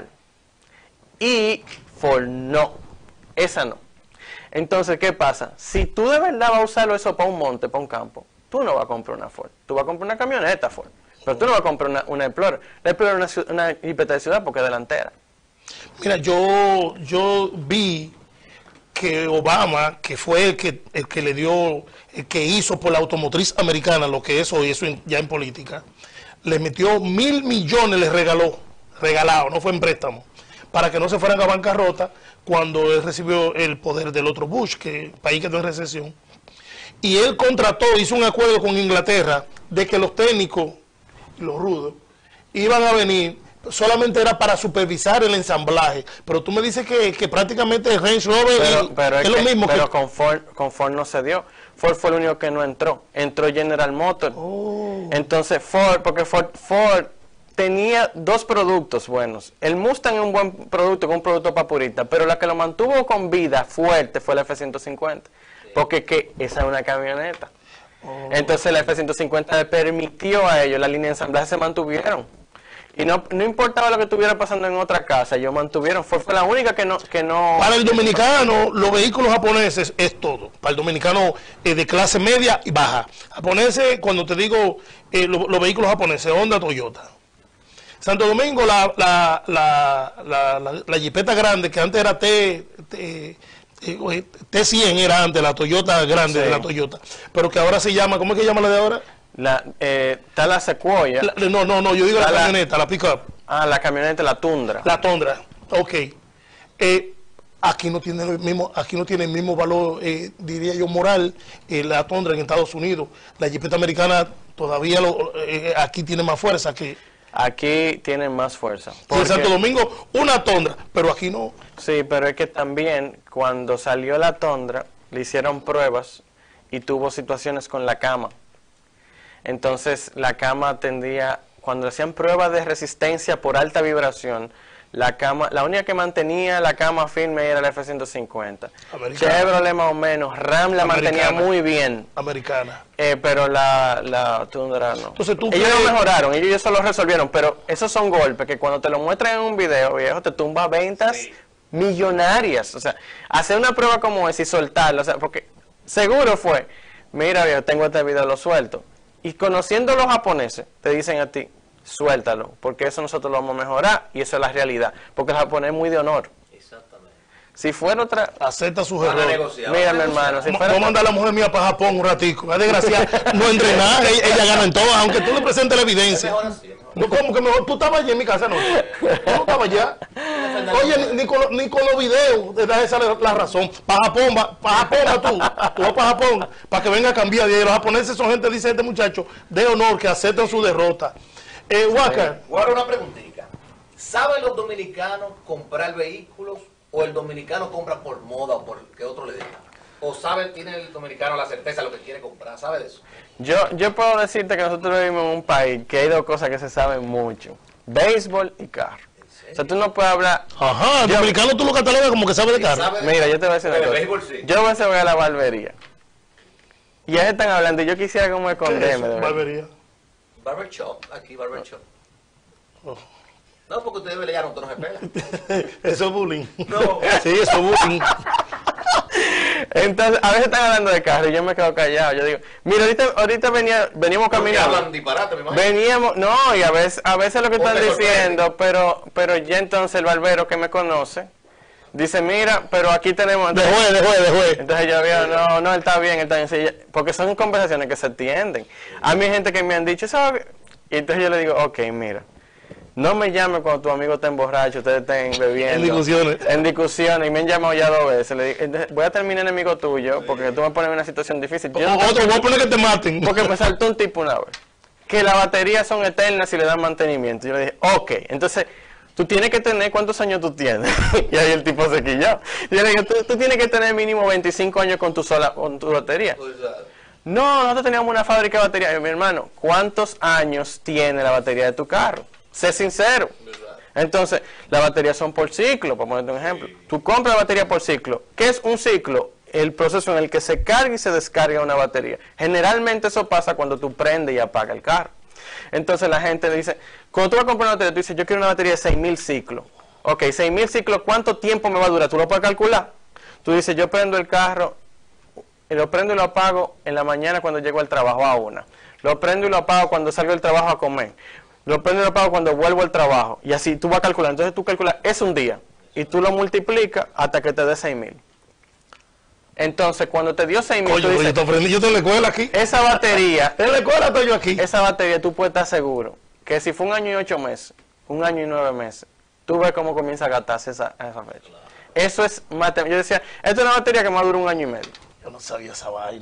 Speaker 9: Y Ford no. Esa no. Entonces, ¿qué pasa? Si tú de verdad vas a usarlo eso para un monte, para un campo, tú no vas a comprar una Ford. Tú vas a comprar una camioneta Ford. Pero tú no vas a comprar una, una Explorer. La Explorer es una, una jipeta de ciudad porque es delantera.
Speaker 2: Mira, yo, yo vi que Obama, que fue el que, el que le dio, el que hizo por la automotriz americana lo que es hoy, eso ya en política, le metió mil millones, les regaló, regalado, no fue en préstamo, para que no se fueran a bancarrota cuando él recibió el poder del otro Bush, que el país quedó en recesión. Y él contrató, hizo un acuerdo con Inglaterra de que los técnicos, los rudos, iban a venir, solamente era para supervisar el ensamblaje, pero tú me dices que, que prácticamente el Range Rover
Speaker 9: pero,
Speaker 2: y,
Speaker 9: pero
Speaker 2: es,
Speaker 9: es
Speaker 2: lo
Speaker 9: que,
Speaker 2: mismo.
Speaker 9: Pero
Speaker 2: que...
Speaker 9: con, Ford, con Ford no se dio. Ford fue el único que no entró. Entró General Motors.
Speaker 2: Oh.
Speaker 9: Entonces Ford, porque Ford, Ford tenía dos productos buenos. El Mustang es un buen producto, un producto para puristas, pero la que lo mantuvo con vida fuerte fue la F ciento cincuenta, porque que esa es una camioneta. Oh. Entonces la F ciento cincuenta le permitió a ellos, la línea de ensamblaje se mantuvieron. Y no, no importaba lo que estuviera pasando en otra casa, ellos mantuvieron. Fue, fue la única que no, que no...
Speaker 2: Para el dominicano, los vehículos japoneses es todo. Para el dominicano eh, de clase media y baja. Japoneses, cuando te digo eh, lo, los vehículos japoneses, Honda, Toyota. Santo Domingo, la, la, la, la, la, la jipeta grande, que antes era T, T, T cien, era antes, la Toyota grande, sí, de la Toyota. Pero que ahora se llama, ¿cómo es que llama la de ahora?
Speaker 9: La, eh, está la Sequoia.
Speaker 2: La, no, no, no, yo digo la, la camioneta, la pick-up.
Speaker 9: Ah, la camioneta, la Tundra.
Speaker 2: La Tundra, ok. Eh, aquí no tiene el mismo, aquí no tiene el mismo valor, eh, diría yo, moral, eh, la Tundra en Estados Unidos. La jipeta americana todavía lo, eh, aquí tiene más fuerza que...
Speaker 9: Aquí tienen más fuerza.
Speaker 2: En Santo Domingo, una Tundra, pero aquí no.
Speaker 9: Sí, pero es que también cuando salió la Tundra, le hicieron pruebas y tuvo situaciones con la cama. Entonces, la cama tendría, cuando hacían pruebas de resistencia por alta vibración, la cama, la única que mantenía la cama firme era la F ciento cincuenta. Americana. Chevrolet más o menos, Ram la Americana. Mantenía muy bien.
Speaker 2: Americana.
Speaker 9: Eh, pero la, la Tundra no.
Speaker 2: Entonces, ¿tú
Speaker 9: ellos
Speaker 2: crees?
Speaker 9: lo mejoraron, ellos eso lo resolvieron, pero esos son golpes que cuando te lo muestran en un video, viejo, te tumba ventas sí. millonarias. O sea, hacer una prueba como esa y soltarla, o sea, porque seguro fue, mira, viejo, tengo este video, lo suelto. Y conociendo a los japoneses, te dicen a ti, suéltalo, porque eso nosotros lo vamos a mejorar y eso es la realidad, porque el japonés es muy de honor.
Speaker 8: Exactamente.
Speaker 9: Si fuera otra...
Speaker 2: Acepta sus errores.
Speaker 9: Mira, mi hermano, si fuera...
Speaker 2: Vamos a mandar a la mujer mía para Japón un ratico. La desgracia no entre nada, ella, ella gana en todo, aunque tú le presentes la evidencia. No, ¿cómo que mejor? Tú estabas allá en mi casa, no. Tú no estabas allá. Oye, ni, ni, con, ni con los videos te da esa la, la razón. Para Japón, para Japón, va tú. Tú vas para Japón, para que venga a cambiar. Y los japoneses son gente, dice este muchacho, de honor, que aceptan su derrota. Eh, Walker.
Speaker 8: Ahora una preguntita. ¿Saben los dominicanos comprar vehículos o el dominicano compra por moda o por que otro le diga? ¿O sabe, tiene el dominicano la certeza de lo que quiere comprar? ¿Sabe de eso?
Speaker 9: Yo, yo puedo decirte que nosotros vivimos en un país que hay dos cosas que se saben mucho. Béisbol y carro. O sea, tú no puedes hablar...
Speaker 2: Ajá, el dominicano tú lo catalogas como que sabe de carro.
Speaker 8: Sabe de
Speaker 9: Mira, yo te voy a decir una cosa.
Speaker 8: Béisbol, sí.
Speaker 9: Yo voy a voy a la barbería. Y ya están hablando y yo quisiera como esconderme.
Speaker 2: ¿Qué barbería?
Speaker 8: Barber shop, aquí barber shop.
Speaker 2: Oh.
Speaker 8: No, porque ustedes le llaman, usted no se pela.
Speaker 2: Eso es bullying.
Speaker 8: No.
Speaker 2: Sí, eso es bullying.
Speaker 9: Entonces, a veces están hablando de carro y yo me quedo callado. Yo digo, mira, ahorita, ahorita venía, veníamos caminando.
Speaker 8: Hablan disparate, me imagino.
Speaker 9: Veníamos, no, y a veces, a veces lo que están
Speaker 8: Porque
Speaker 9: diciendo, pero, pero ya entonces el barbero que me conoce, dice, mira, pero aquí tenemos...
Speaker 2: De juez, de juez, de juez.
Speaker 9: Entonces yo veo, no, no, él está bien, él está bien. Sí, porque son conversaciones que se entienden. A mí hay gente que me han dicho, ¿sabes? Y entonces yo le digo, ok, mira, no me llames cuando tu amigo está borracho, ustedes estén bebiendo.
Speaker 2: En discusiones.
Speaker 9: En discusiones, y me han llamado ya dos veces. Le digo, entonces, voy a terminar enemigo tuyo, porque tú me pones en una situación difícil. Yo
Speaker 2: o,
Speaker 9: no
Speaker 2: otro, voy a poner que te maten.
Speaker 9: Porque me saltó un tipo una vez, que las baterías son eternas y le dan mantenimiento. Yo le dije, ok, entonces... Tú tienes que tener, ¿cuántos años tú tienes? Y ahí el tipo se quilló. Yo le digo, tú, tú tienes que tener mínimo veinticinco años con tu sola, con tu batería. No, nosotros teníamos una fábrica de batería. Yo, mi hermano, ¿cuántos años tiene la batería de tu carro? Sé sincero. Entonces, las baterías son por ciclo, para ponerte un ejemplo. Tú compras la batería por ciclo. ¿Qué es un ciclo? El proceso en el que se carga y se descarga una batería. Generalmente eso pasa cuando tú prendes y apagas el carro. Entonces la gente dice, cuando tú vas a comprar una batería, tú dices, yo quiero una batería de seis mil ciclos. Ok, seis mil ciclos, ¿cuánto tiempo me va a durar? ¿Tú lo puedes calcular? Tú dices, yo prendo el carro, y lo prendo y lo apago en la mañana cuando llego al trabajo a una. Lo prendo y lo apago cuando salgo del trabajo a comer. Lo prendo y lo apago cuando vuelvo al trabajo. Y así tú vas a calcular. Entonces tú calculas, es un día. Y tú lo multiplicas hasta que te dé seis mil. Entonces, cuando te dio seis mil,
Speaker 2: Oye,
Speaker 9: dices,
Speaker 2: yo te aprendí, yo estoy en la escuela aquí.
Speaker 9: Esa batería,
Speaker 2: en la escuela estoy yo aquí.
Speaker 9: Esa batería tú puedes estar seguro que si fue un año y ocho meses, un año y nueve meses, tú ves cómo comienza a gastarse esa, esa fecha. Eso es matemática. Yo decía, esto es una batería que más dura un año y medio.
Speaker 2: Yo no sabía esa vaina.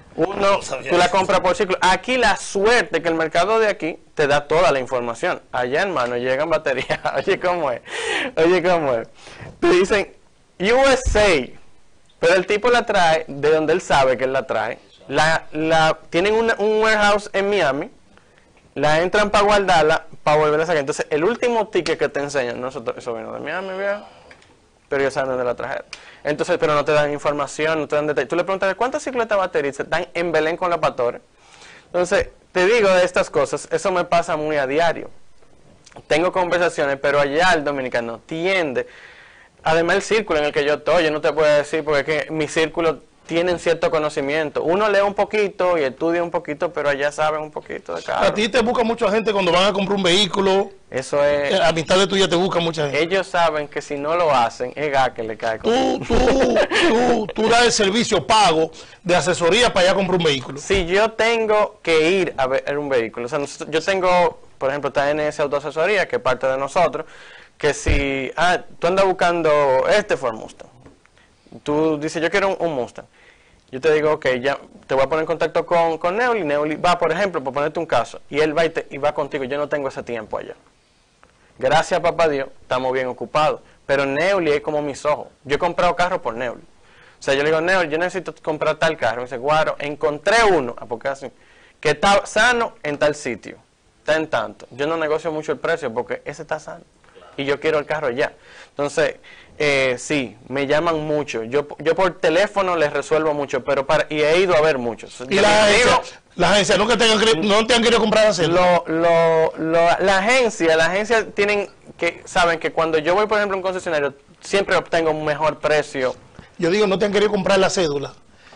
Speaker 9: Uno, tú la compras por ciclo. Aquí la suerte que el mercado de aquí te da toda la información. Allá, hermano, llegan baterías. Oye, ¿cómo es? Oye, ¿cómo es? Te dicen U S A, pero el tipo la trae de donde él sabe que él la trae. La, la tienen una, un warehouse en Miami, la entran para guardarla, para volverla a sacar. Entonces, el último ticket que te enseñan, nosotros, eso vino de Miami, viejo, pero ellos saben dónde la trajeron. Entonces, pero no te dan información, no te dan detalles. Tú le preguntas, ¿cuántas cicletas batería se están en Belén con la Patore? Entonces, te digo de estas cosas, eso me pasa muy a diario. Tengo conversaciones, pero allá el dominicano tiende, además el círculo en el que yo estoy, yo no te puedo decir, porque es que mi círculo tienen cierto conocimiento. Uno lee un poquito y estudia un poquito, pero allá saben un poquito de carro.
Speaker 2: A ti te busca mucha gente cuando van a comprar un vehículo.
Speaker 9: Eso es.
Speaker 2: A mitad de tuya te busca mucha gente.
Speaker 9: Ellos saben que si no lo hacen, es gas que le cae.
Speaker 2: Tú, tú, tú, tú das el servicio pago de asesoría para allá comprar un vehículo.
Speaker 9: Si yo tengo que ir a ver un vehículo, o sea, nosotros, yo tengo, por ejemplo, está en esa autoasesoría, que es parte de nosotros, que si, ah, tú andas buscando este Ford Mustang. Tú dices, yo quiero un, un Mustang. Yo te digo, ok, ya te voy a poner en contacto con, con Neuli. Neuli va, por ejemplo, por ponerte un caso, y él va y, te, y va contigo. Yo no tengo ese tiempo allá. Gracias a papá Dios, estamos bien ocupados. Pero Neuli es como mis ojos. Yo he comprado carros por Neuli. O sea, yo le digo, Neuli, yo necesito comprar tal carro. Me dice, Guaro, encontré uno, ah, porque así, que está sano en tal sitio. Está en tanto. Yo no negocio mucho el precio porque ese está sano. Y yo quiero el carro ya. Entonces, eh, sí, me llaman mucho. Yo yo por teléfono les resuelvo mucho, pero para y he ido a ver muchos.
Speaker 2: ¿Y la agencia, la agencia no, que tengan, no te han querido comprar así?
Speaker 9: Lo, lo, lo, la agencia, la agencia tienen que, saben que cuando yo voy, por ejemplo, a un concesionario, siempre obtengo un mejor precio.
Speaker 2: Yo digo, no te han querido comprar la cédula.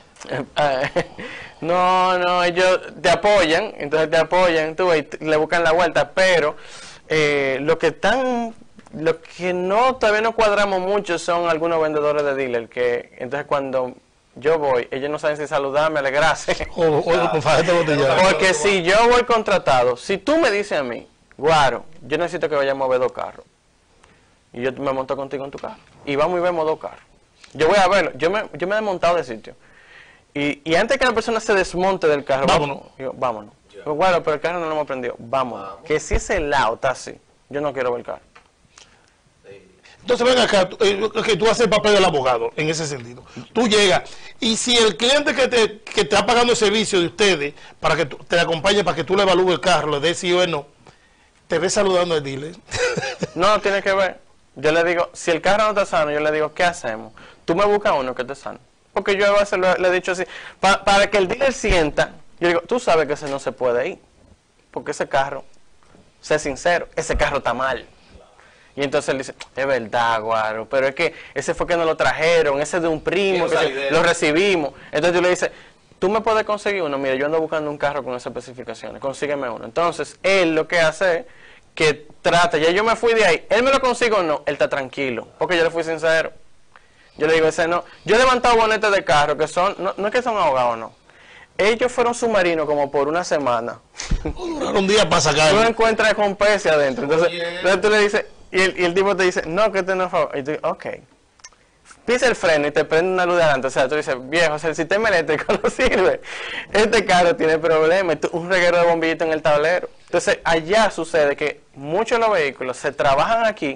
Speaker 9: No, no, ellos te apoyan, entonces te apoyan, tú ves, le buscan la vuelta, pero eh, lo que están... Lo que no, todavía no cuadramos mucho son algunos vendedores de dealer que, entonces cuando yo voy, ellos no saben si saludarme, alegrarse.
Speaker 2: O, o, o
Speaker 9: porque si yo voy contratado, si tú me dices a mí, Guaro, yo necesito que vayamos a ver dos carros, y yo me monto contigo en tu carro, y vamos y vemos dos carros. Yo voy a verlo, yo me, yo me he desmontado de sitio, y, y antes que la persona se desmonte del carro,
Speaker 2: vámonos.
Speaker 9: Digo, vámonos. Digo, Guaro, pero el carro no lo hemos prendido, vámonos. Vamos. Que si ese lado está así, yo no quiero ver el carro.
Speaker 2: Entonces ven acá, eh, que tú haces el papel del abogado, en ese sentido. Tú llegas, y si el cliente que te, que está pagando el servicio de ustedes, para que tú, te acompañe, para que tú le evalúes el carro, le des sí o no, te ves saludando al dealer.
Speaker 9: No, tiene que ver. Yo le digo, si el carro no está sano, yo le digo, ¿qué hacemos? Tú me buscas uno que esté sano. Porque yo a veces le, le he dicho así, pa, para que el dealer sienta, yo digo, tú sabes que ese no se puede ir. Porque ese carro, sé sincero, ese carro está mal. Y entonces él dice, es verdad, Guaro, pero es que ese fue que nos lo trajeron, ese es de un primo, que se, lo recibimos. Entonces tú le dices, tú me puedes conseguir uno, mira, yo ando buscando un carro con esas especificaciones, consígueme uno. Entonces él lo que hace es que trata, ya yo me fui de ahí, él me lo consigo o no, él está tranquilo, porque yo le fui sincero. Yo le digo, ese no, yo he levantado bonetes de carro que son, no, no es que son ahogados, no. Ellos fueron submarinos como por una semana.
Speaker 2: Un día para sacar.
Speaker 9: Tú encuentras con peces adentro, entonces, entonces tú le dices... Y el, y el tipo te dice, no, que este no es favor. Y tú dices, ok. Pisa el freno y te prende una luz de adelante. O sea, tú dices, viejo, o sea, el sistema eléctrico no sirve. Este carro tiene problemas. Un reguero de bombillito en el tablero. Entonces, allá sucede que muchos de los vehículos se trabajan aquí.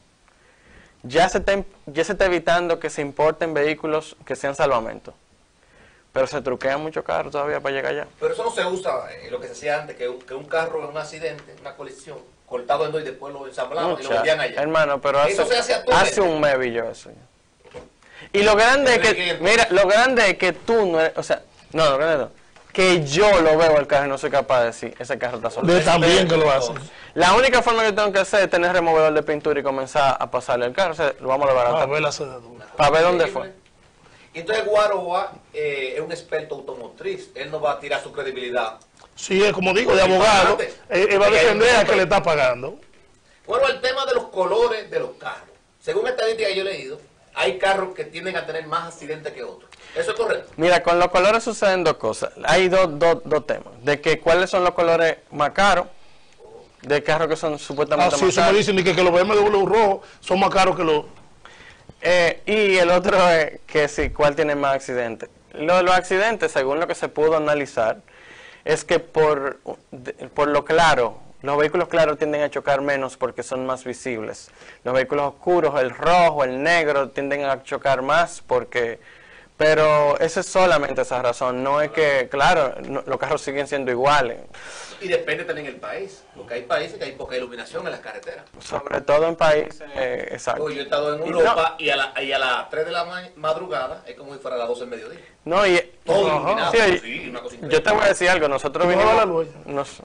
Speaker 9: Ya se está, ya se está evitando que se importen vehículos que sean salvamentos. Pero se truquean muchos carros todavía para llegar allá.
Speaker 8: Pero eso no se usa en lo que se hacía antes, que, que un carro en un accidente, una colisión, cortado en dos y después lo ensamblaban Mucha, y lo vendían allá.
Speaker 9: Hermano, pero hace,
Speaker 8: eso se hace,
Speaker 9: hace un mes vi yo eso. Y lo grande es que, mira, lo grande es que tú no eres, o sea, no, lo grande no, que yo lo veo al carro y no soy capaz de decir, ese carro está solo.
Speaker 2: De también que lo hacen.
Speaker 9: La única forma que tengo que hacer es tener removedor de pintura y comenzar a pasarle el carro, o sea, lo vamos a desbaratar.
Speaker 2: Para ver la cerradura.
Speaker 9: Para ver dónde fue.
Speaker 8: Entonces Guaro va, eh, es un experto automotriz, él no va a tirar su credibilidad.
Speaker 2: Sí, es como digo, de abogado, él, él va a defender a que le está pagando.
Speaker 8: Bueno, el tema de los colores de los carros. Según estadística que yo he leído, hay carros que tienden a tener más accidentes que otros. ¿Eso es correcto?
Speaker 9: Mira, con los colores suceden dos cosas. Hay dos, dos, dos temas. De que cuáles son los colores más caros, de carros que son supuestamente
Speaker 2: ah, sí,
Speaker 9: más caros.
Speaker 2: Sí, me dicen que, que los B M W rojos son más caros que los...
Speaker 9: Eh, y el otro es que sí, ¿cuál tiene más accidentes? lo de los accidentes, según lo que se pudo analizar, es que por, por lo claro, los vehículos claros tienden a chocar menos porque son más visibles. Los vehículos oscuros, el rojo, el negro, tienden a chocar más porque... Pero eso es solamente esa razón, no es que, claro, no, los carros siguen siendo iguales.
Speaker 8: Y depende también del país, porque hay países que hay poca iluminación en las carreteras.
Speaker 9: Sobre todo en países, eh, exacto.
Speaker 8: Porque yo he estado en Europa y, no, y, a la, y a las tres de la ma madrugada es como si fuera a las doce del mediodía.
Speaker 9: No, y...
Speaker 8: Todo
Speaker 9: uh,
Speaker 8: iluminado.
Speaker 9: Sí,
Speaker 8: sí, una cosa
Speaker 9: yo te voy a decir algo, nosotros vinimos... Nos,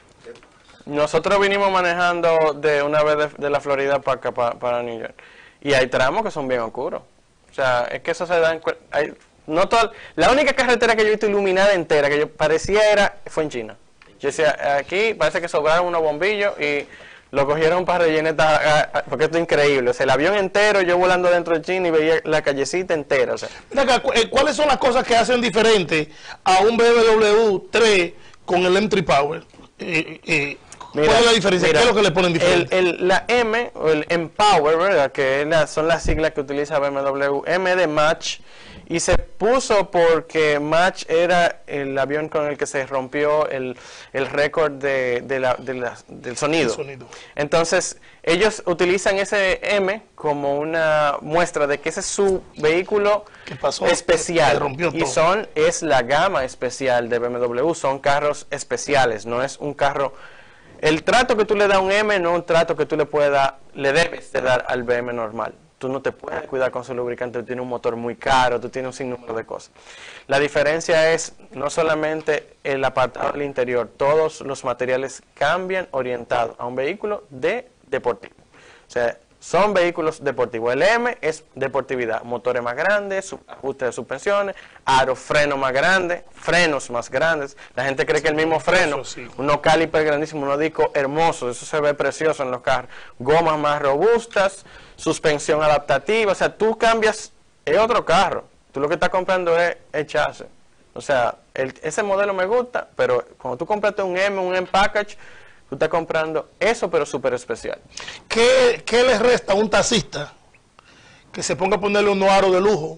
Speaker 9: nosotros vinimos manejando de una vez de, de la Florida para acá, para, para New York, y hay tramos que son bien oscuros. O sea, es que eso se da en... Hay, no toda, la única carretera que yo he visto iluminada entera, que yo parecía era, fue en China. Yo decía, aquí parece que sobraron unos bombillos y lo cogieron para rellenar, porque esto es increíble. O sea, el avión entero, yo volando dentro de China y veía la callecita entera. O sea.
Speaker 2: Mira, ¿cuáles son las cosas que hacen diferente a un B M W tres con el M tres Power? Eh, eh, Mira, ¿cuál es la diferencia? Mira, ¿qué es lo que le ponen diferente?
Speaker 9: El, el, la M, o el Empower, ¿verdad? Que es la, son las siglas que utiliza B M W, M de Match, y se puso porque Match era el avión con el que se rompió el, el récord de, de la, de la, del sonido.
Speaker 2: sonido.
Speaker 9: Entonces, ellos utilizan ese M como una muestra de que ese es su vehículo
Speaker 2: pasó?
Speaker 9: especial.
Speaker 2: Rompió todo.
Speaker 9: Y son, es la gama especial de B M W, son carros especiales, no es un carro... El trato que tú le das a un M no es un trato que tú le puedes dar, le debes de dar al B M normal. Tú no te puedes cuidar con su lubricante, tú tienes un motor muy caro, tú tienes un sinnúmero de cosas. La diferencia es no solamente el apartado del interior, todos los materiales cambian orientados a un vehículo de deportivo. O sea, son vehículos deportivos. El M es deportividad, motores más grandes, ajuste de suspensiones, aro, freno más grande, frenos más grandes. La gente cree que el mismo freno, unos calipers grandísimos, unos discos hermosos, eso se ve precioso en los carros. Gomas más robustas, suspensión adaptativa, o sea, tú cambias, es otro carro. Tú lo que estás comprando es el chasis. O sea, el, ese modelo me gusta, pero cuando tú compraste un M, un M Package, tú estás comprando eso, pero súper especial.
Speaker 2: ¿Qué, ¿Qué le resta a un taxista que se ponga a ponerle un aro de lujo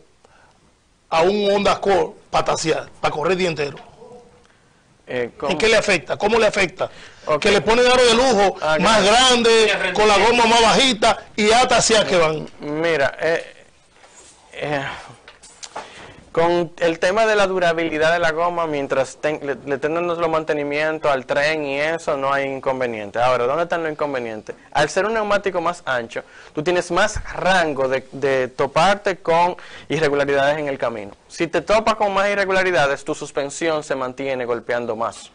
Speaker 2: a un Honda Accord para taxiar, para correr el día entero?
Speaker 9: Eh,
Speaker 2: ¿En qué le afecta? ¿Cómo le afecta?
Speaker 9: Okay.
Speaker 2: Que le ponen aro de lujo ah, más no. grande, con la goma más bajita y a taxiar que van.
Speaker 9: Mira, eh, eh, con el tema de la durabilidad de la goma, mientras ten, le, le tengan los mantenimientos al tren y eso, no hay inconveniente. Ahora, ¿dónde están los inconvenientes? Al ser un neumático más ancho, tú tienes más rango de, de toparte con irregularidades en el camino. Si te topas con más irregularidades, tu suspensión se mantiene golpeando más.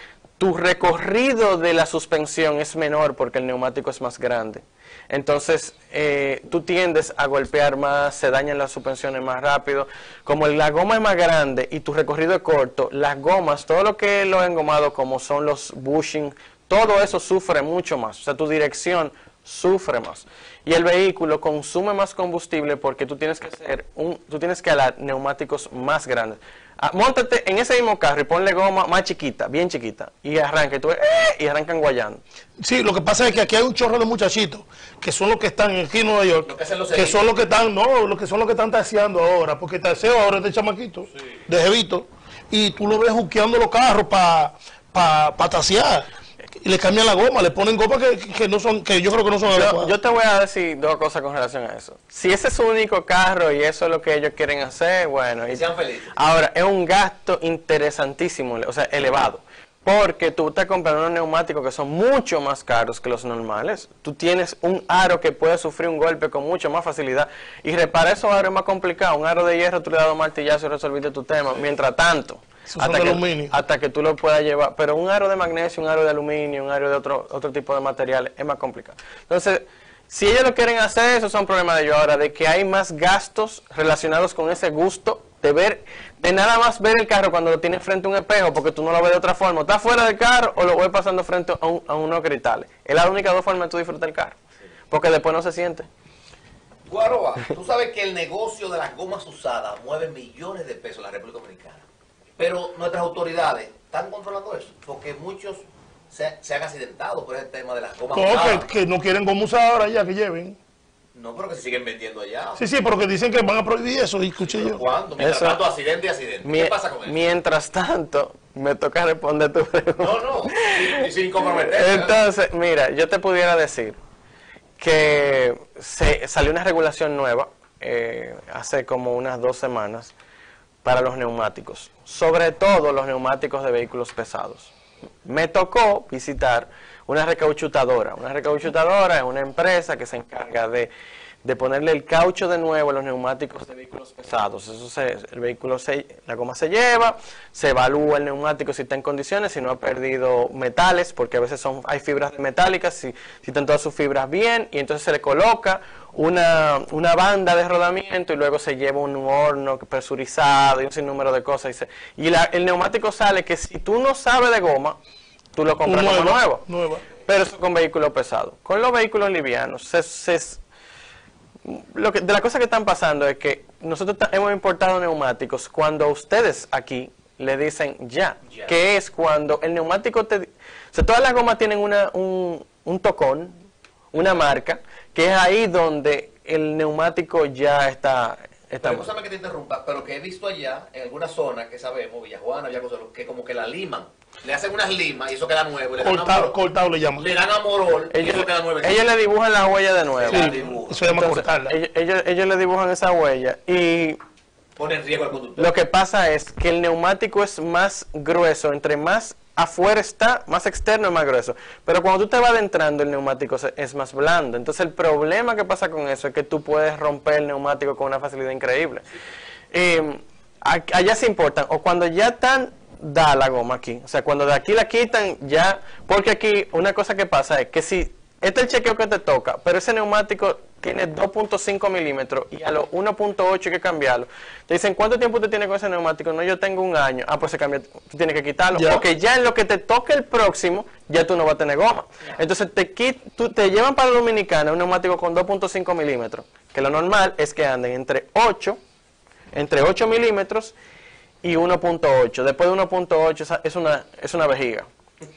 Speaker 9: Tu recorrido de la suspensión es menor porque el neumático es más grande. Entonces, eh, tú tiendes a golpear más, se dañan las suspensiones más rápido. Como la goma es más grande y tu recorrido es corto, las gomas, todo lo que es lo engomado, como son los bushing, todo eso sufre mucho más. O sea, tu dirección sufre más. Y el vehículo consume más combustible porque tú tienes que hacer un, tú tienes que alar neumáticos más grandes. Ah, móntate en ese mismo carro y ponle goma más chiquita, bien chiquita, y arranca, y, tú, ¡eh! y arrancan guayando.
Speaker 2: Sí, lo que pasa es que aquí hay un chorro de muchachitos que son los que están aquí en Nueva York, que, los que son los que están, no, los que son los que están taseando ahora, porque taseo ahora es de chamaquito, sí. de jevito, y tú lo ves juqueando los carros para pa, pa tasear. Y le cambian la goma, le ponen goma que, que no son, que yo creo que no son
Speaker 9: yo,
Speaker 2: adecuadas.
Speaker 9: Yo te voy a decir dos cosas con relación a eso. Si ese es su único carro y eso es lo que ellos quieren hacer, bueno.
Speaker 8: Y sean felices.
Speaker 9: Ahora, es un gasto interesantísimo, o sea, elevado. Porque tú estás comprando unos neumáticos que son mucho más caros que los normales. Tú tienes un aro que puede sufrir un golpe con mucha más facilidad. Y reparar esos aros es más complicado. Un aro de hierro tú le das un martillazo y resolviste tu tema. Sí. Mientras tanto, hasta que, hasta que tú lo puedas llevar. Pero un aro de magnesio, un aro de aluminio, un aro de otro, otro tipo de materiales es más complicado. Entonces, si ellos lo quieren hacer, esos son problemas de ellos. Ahora, de que hay más gastos relacionados con ese gusto de ver, de nada más ver el carro cuando lo tienes frente a un espejo, porque tú no lo ves de otra forma. Estás fuera del carro o lo ves pasando frente a, un, a unos cristales. Es la única dos formas de tú disfrutar el carro, porque después no se siente.
Speaker 8: Guaroa, tú sabes que el negocio de las gomas usadas mueve millones de pesos en la República Dominicana. Pero nuestras autoridades están controlando eso, porque muchos se, se han accidentado por ese tema de las gomas
Speaker 2: no,
Speaker 8: usadas.
Speaker 2: Que, que no quieren goma usada ahora ya, que lleven.
Speaker 8: No, pero que se siguen vendiendo allá.
Speaker 2: Sí, sí, porque dicen que van a prohibir eso, y escuché yo.
Speaker 8: ¿Cuándo? Mientras
Speaker 9: Eso-
Speaker 8: tanto, accidente y accidente.
Speaker 9: Mie-
Speaker 8: ¿Qué pasa con eso?
Speaker 9: Mientras tanto, me toca responder tu pregunta.
Speaker 8: No, no, sin, sin comprometerse.
Speaker 9: Entonces, mira, yo te pudiera decir que se salió una regulación nueva eh, hace como unas dos semanas para los neumáticos, sobre todo los neumáticos de vehículos pesados. Me tocó visitar una recauchutadora. Una recauchutadora es una empresa que se encarga de, de ponerle el caucho de nuevo a los neumáticos de vehículos pesados. Eso se, el vehículo se, la goma se lleva, se evalúa el neumático si está en condiciones, si no ha perdido metales, porque a veces son hay fibras metálicas, si, si están todas sus fibras bien, y entonces se le coloca una, una banda de rodamiento y luego se lleva un horno presurizado y un sinnúmero de cosas. Y, se, y la, el neumático sale que si tú no sabes de goma, tú lo compras como nuevo.
Speaker 2: Nueva.
Speaker 9: Pero eso con vehículos pesados. Con los vehículos livianos, se, se, lo que, de las cosas que están pasando es que nosotros hemos importado neumáticos cuando ustedes aquí le dicen ya,
Speaker 8: Ya.
Speaker 9: que es cuando el neumático te... O sea, todas las gomas tienen una, un, un tocón, una marca, que es ahí donde el neumático ya está... está
Speaker 8: Pero escúchame que te interrumpa, pero que he visto allá, en alguna zona que sabemos, Villajuana, Villaconsuelo, que como que la liman. Le hacen unas limas y eso queda nuevo. Y le dan
Speaker 2: Cortado,
Speaker 8: amorol.
Speaker 2: cortado le llaman.
Speaker 8: Le dan amorol y
Speaker 9: ellos,
Speaker 8: eso queda nuevo.
Speaker 9: ellos le dibujan la huella de nuevo.
Speaker 8: Sí.
Speaker 2: Sí,
Speaker 8: dibujo.
Speaker 2: eso se llama
Speaker 9: Entonces,
Speaker 2: cortarla.
Speaker 9: ellos, ellos, ellos le dibujan esa huella y
Speaker 8: Pone en riesgo al conductor.
Speaker 9: lo que pasa es que el neumático es más grueso, entre más afuera está, más externo es más grueso. Pero cuando tú te vas adentrando, el neumático se- es más blando. Entonces el problema que pasa con eso es que tú puedes romper el neumático con una facilidad increíble. Eh, a- allá se importan, o cuando ya están da la goma aquí, o sea, cuando de aquí la quitan ya, porque aquí una cosa que pasa es que si este es el chequeo que te toca, pero ese neumático tiene dos punto cinco milímetros y a los uno punto ocho hay que cambiarlo. Te dicen, ¿cuánto tiempo usted tiene con ese neumático? No, yo tengo un año. Ah, pues se cambia, tú tienes que quitarlo.
Speaker 2: Ya.
Speaker 9: Porque ya en lo que te toque el próximo, ya tú no vas a tener goma. Entonces te, quit, tú, te llevan para la Dominicana un neumático con dos punto cinco milímetros, que lo normal es que anden entre ocho, entre ocho milímetros y uno punto ocho. Después de uno punto ocho esa- es una, es una vejiga.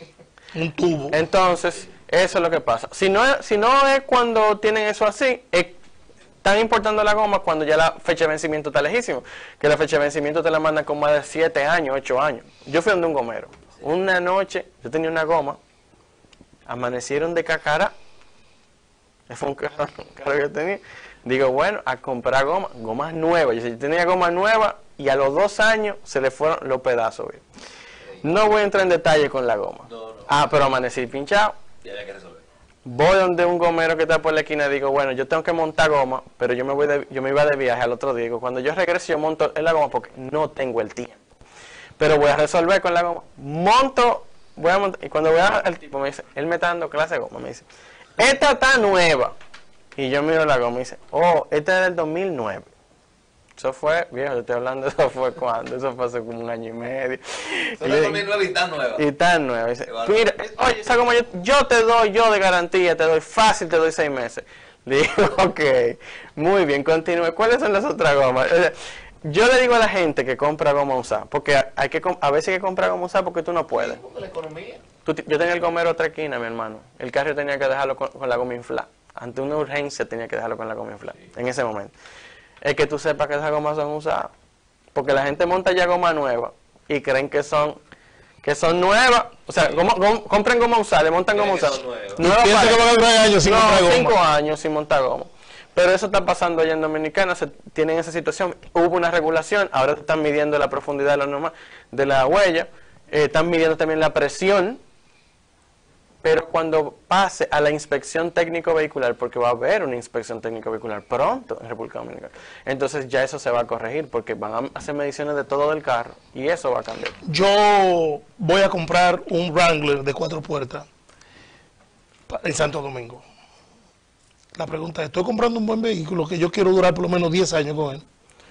Speaker 2: Un tubo.
Speaker 9: Entonces, eso es lo que pasa. Si no, es- si no es cuando tienen eso así, es- están importando la goma cuando ya la fecha de vencimiento está lejísimo. Que la fecha de vencimiento te la mandan con más de siete años, ocho años. Yo fui donde un gomero. Una noche, yo tenía una goma, amanecieron de cacara. Fue un carro, un carro que yo tenía. Digo, bueno, a comprar goma, gomas nuevas. Yo, yo tenía goma nueva y a los dos años se le fueron los pedazos. ¿Ve? No voy a entrar en detalle con la goma.
Speaker 8: No, no.
Speaker 9: Ah, pero amanecí pinchado.
Speaker 8: Ya había que resolver.
Speaker 9: Voy donde un gomero que está por la esquina y digo, bueno, yo tengo que montar goma, pero yo me voy de- yo me iba de viaje al otro día. Digo, cuando yo regrese yo monto en la goma porque no tengo el tiempo. Pero voy a resolver con la goma. Monto, voy a montar, y cuando voy a- al tipo me dice, él me está dando clase de goma, me dice, esta está nueva. Y yo miro la goma y me dice, oh, esta es del dos mil nueve. Eso fue, viejo, yo estoy hablando, eso fue cuando, eso fue hace como un año y medio.
Speaker 8: Son
Speaker 9: Y
Speaker 8: las
Speaker 9: yo digo,
Speaker 8: dos mil nueve y tan nuevas.
Speaker 9: y tan nueva. Dice,
Speaker 8: Qué bárbaro.
Speaker 9: mira, oye, esa goma yo, yo te doy, yo de garantía, te doy fácil, te doy seis meses. Le digo, ok, muy bien, continúe. ¿Cuáles son las otras gomas? O sea, yo le digo a la gente que compra goma usada, porque hay que com- a veces hay que comprar goma usada porque tú no puedes.
Speaker 8: Porque la economía.
Speaker 9: Tú ti- yo tenía el gomero otra esquina, mi hermano. El carro tenía que dejarlo con, con la goma inflada. Ante una urgencia tenía que dejarlo con la goma inflada, en ese momento. Es que tú sepas que esas gomas son usadas. Porque la gente monta ya goma nueva y creen que son que son nuevas. O sea, goma- gom- compran goma usada, le montan
Speaker 8: Creen
Speaker 9: goma
Speaker 8: que
Speaker 9: usada.
Speaker 8: son nuevas.
Speaker 9: Nueva
Speaker 2: Piensa
Speaker 9: para-
Speaker 2: que van a durar años sin
Speaker 9: no,
Speaker 2: comprar goma.
Speaker 9: cinco años sin montar goma. Pero eso está pasando allá en Dominicana, se tienen esa situación. Hubo una regulación, ahora están midiendo la profundidad de la, norma, de la huella, eh, están midiendo también la presión, pero cuando pase a la inspección técnico vehicular, porque va a haber una inspección técnico vehicular pronto en República Dominicana, entonces ya eso se va a corregir, porque van a hacer mediciones de todo del carro y eso va a cambiar.
Speaker 2: Yo voy a comprar un Wrangler de cuatro puertas pa- en Santo Domingo. La pregunta es, estoy comprando un buen vehículo que yo quiero durar por lo menos diez años con él.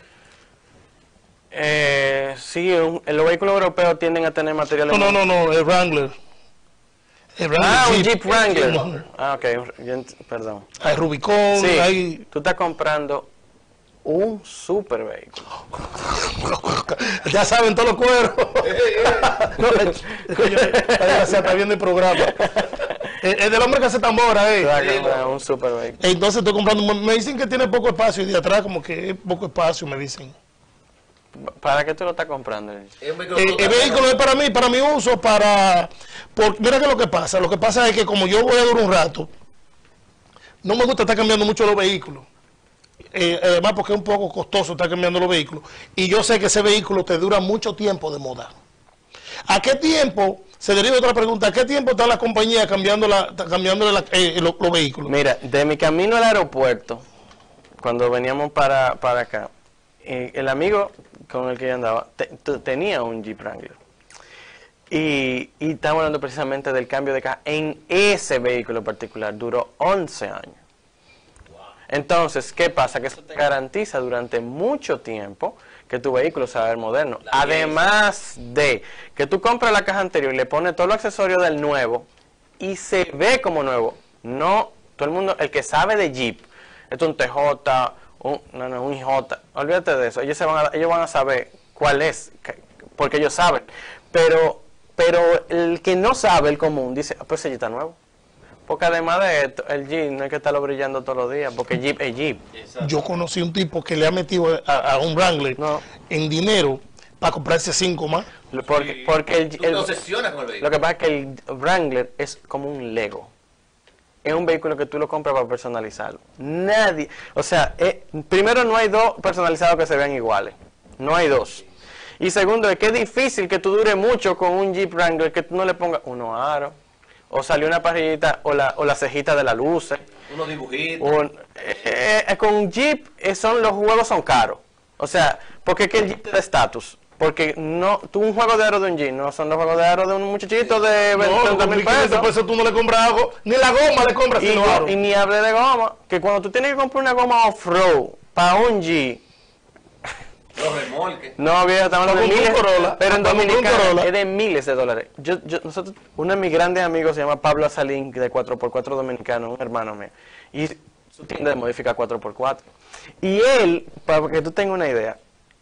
Speaker 9: Eh, sí, un- los vehículos europeos tienden a tener materiales...
Speaker 2: No, no, no, no, el Wrangler. El Wrangler
Speaker 9: Ah, un
Speaker 2: Jeep.
Speaker 9: Jeep Wrangler.
Speaker 2: No.
Speaker 9: Ah, ok, yo ent- perdón.
Speaker 2: Hay Rubicon,
Speaker 9: Sí,
Speaker 2: hay...
Speaker 9: tú estás comprando un super vehículo.
Speaker 2: Ya saben todos los cueros. No, es que yo- la desgracia está viendo el programa. Es, es del hombre que hace tambora, eh.
Speaker 9: Claro, un super vehículo.
Speaker 2: Entonces estoy comprando, me dicen que tiene poco espacio y de atrás como que es poco espacio, me dicen.
Speaker 9: ¿Para qué tú lo estás comprando?
Speaker 8: Es un vehículo
Speaker 2: Eh,
Speaker 8: que
Speaker 2: el
Speaker 8: tú-
Speaker 2: vehículo es para mí, para mi uso, para... Por, mira que lo que pasa, lo que pasa es que como yo voy a durar un rato, no me gusta estar cambiando mucho los vehículos. Eh, además porque es un poco costoso estar cambiando los vehículos. Y yo sé que ese vehículo te dura mucho tiempo de moda. ¿A qué tiempo, se deriva otra pregunta, a qué tiempo está la compañía cambiando la, cambiándole la, eh, los, los vehículos?
Speaker 9: Mira, de mi camino al aeropuerto, cuando veníamos para, para acá, eh, el amigo con el que yo andaba te, te, tenía un Jeep Wrangler. Y, y estamos hablando precisamente del cambio de caja en ese vehículo particular. Duró once años. Entonces, ¿qué pasa? Que eso te garantiza durante mucho tiempo que tu vehículo se va a ver moderno. Además de que tú compras la caja anterior y le pones todos los accesorios del nuevo y se ve como nuevo. No, todo el mundo, el que sabe de Jeep, esto es un T J, un, no, no, un I J, olvídate de eso. Ellos, se van a, ellos van a saber cuál es, porque ellos saben. Pero, pero el que no sabe, el común, dice, ah, pues ese Jeep está nuevo. Porque además de esto, el Jeep no hay que estarlo brillando todos los días, porque Jeep es Jeep.
Speaker 2: Yo conocí un tipo que le ha metido a, a un Wrangler
Speaker 9: No.
Speaker 2: en dinero para comprarse cinco más.
Speaker 9: Porque, porque el,
Speaker 8: Tú te
Speaker 9: el-
Speaker 8: obsesionas con el vehículo.
Speaker 9: lo que pasa es que el Wrangler es como un Lego. Es un vehículo que tú lo compras para personalizarlo. Nadie, o sea, eh, primero no hay dos personalizados que se vean iguales. No hay dos. Y segundo, es que es difícil que tú dure mucho con un Jeep Wrangler que tú no le pongas unos aros, o salió una parrillita, o la, o la cejita de la luz.
Speaker 8: Unos dibujitos.
Speaker 9: Un, eh, eh, con Jeep eh, son, los juegos son caros. O sea, porque es que el Jeep te da estatus. Porque no, tú un juego de aro de un Jeep, no son los juegos de aro de un muchachito de
Speaker 2: No,
Speaker 9: veinte
Speaker 2: con
Speaker 9: mil
Speaker 2: quinientos
Speaker 9: pesos.
Speaker 2: pesos tú no le compras algo, ni la goma le compras
Speaker 9: Y,
Speaker 2: si
Speaker 9: no-
Speaker 2: lo aro.
Speaker 9: y ni hable de goma, que cuando tú tienes que comprar una goma off-road para un Jeep,
Speaker 8: Los remolques.
Speaker 9: no, viejo, estamos hablando de
Speaker 2: Para comprar
Speaker 9: miles,
Speaker 2: un Corolla,
Speaker 9: pero en
Speaker 2: para comprar un
Speaker 9: Dominicana
Speaker 2: Corolla.
Speaker 9: es de miles de dólares. Yo, yo, nosotros, uno de mis grandes amigos se llama Pablo Azalín, de cuatro por cuatro dominicano, un hermano mío, y su tienda de modifica cuatro por cuatro. Y él, para que tú tengas una idea,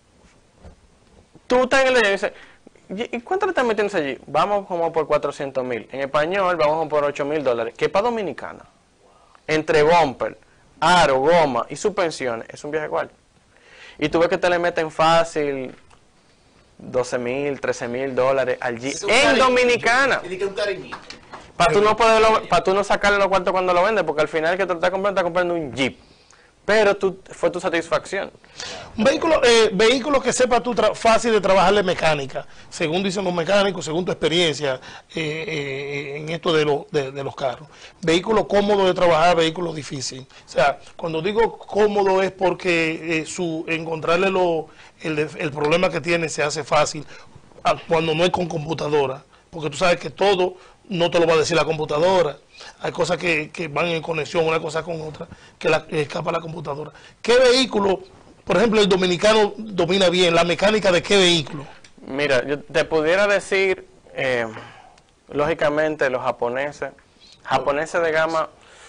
Speaker 9: tú estás en el y dices, ¿y cuánto le están metiendo allí? Vamos como por cuatrocientos mil. En español vamos como por ocho mil dólares, que para Dominicana, entre bumper, aro, goma y suspensiones, es un viaje igual. Y tú ves que te le meten fácil doce mil, trece mil dólares al Jeep
Speaker 8: Es un
Speaker 9: en
Speaker 8: cariñito.
Speaker 9: Dominicana.
Speaker 8: Y di que un cariñito.
Speaker 9: Para tú no poderlo, para tú no sacarle los cuartos cuando lo vendes, porque al final que te lo estás comprando, estás comprando un Jeep. Pero tú, fue tu satisfacción.
Speaker 2: Un vehículo, eh, vehículo que sepa tú tra- fácil de trabajarle mecánica, según dicen los mecánicos, según tu experiencia eh, eh, en esto de, lo- de, de los carros. Vehículo cómodo de trabajar, vehículo difícil. O sea, cuando digo cómodo es porque eh, su encontrarle lo, el, el problema que tiene se hace fácil a- cuando no es con computadora. Porque tú sabes que todo no te lo va a decir la computadora. Hay cosas que, que van en conexión una cosa con otra, que la, que escapa la computadora. ¿Qué vehículo, por ejemplo, el dominicano domina bien la mecánica de qué vehículo?
Speaker 9: Mira, yo te pudiera decir, eh, lógicamente, los japoneses, japoneses de gama,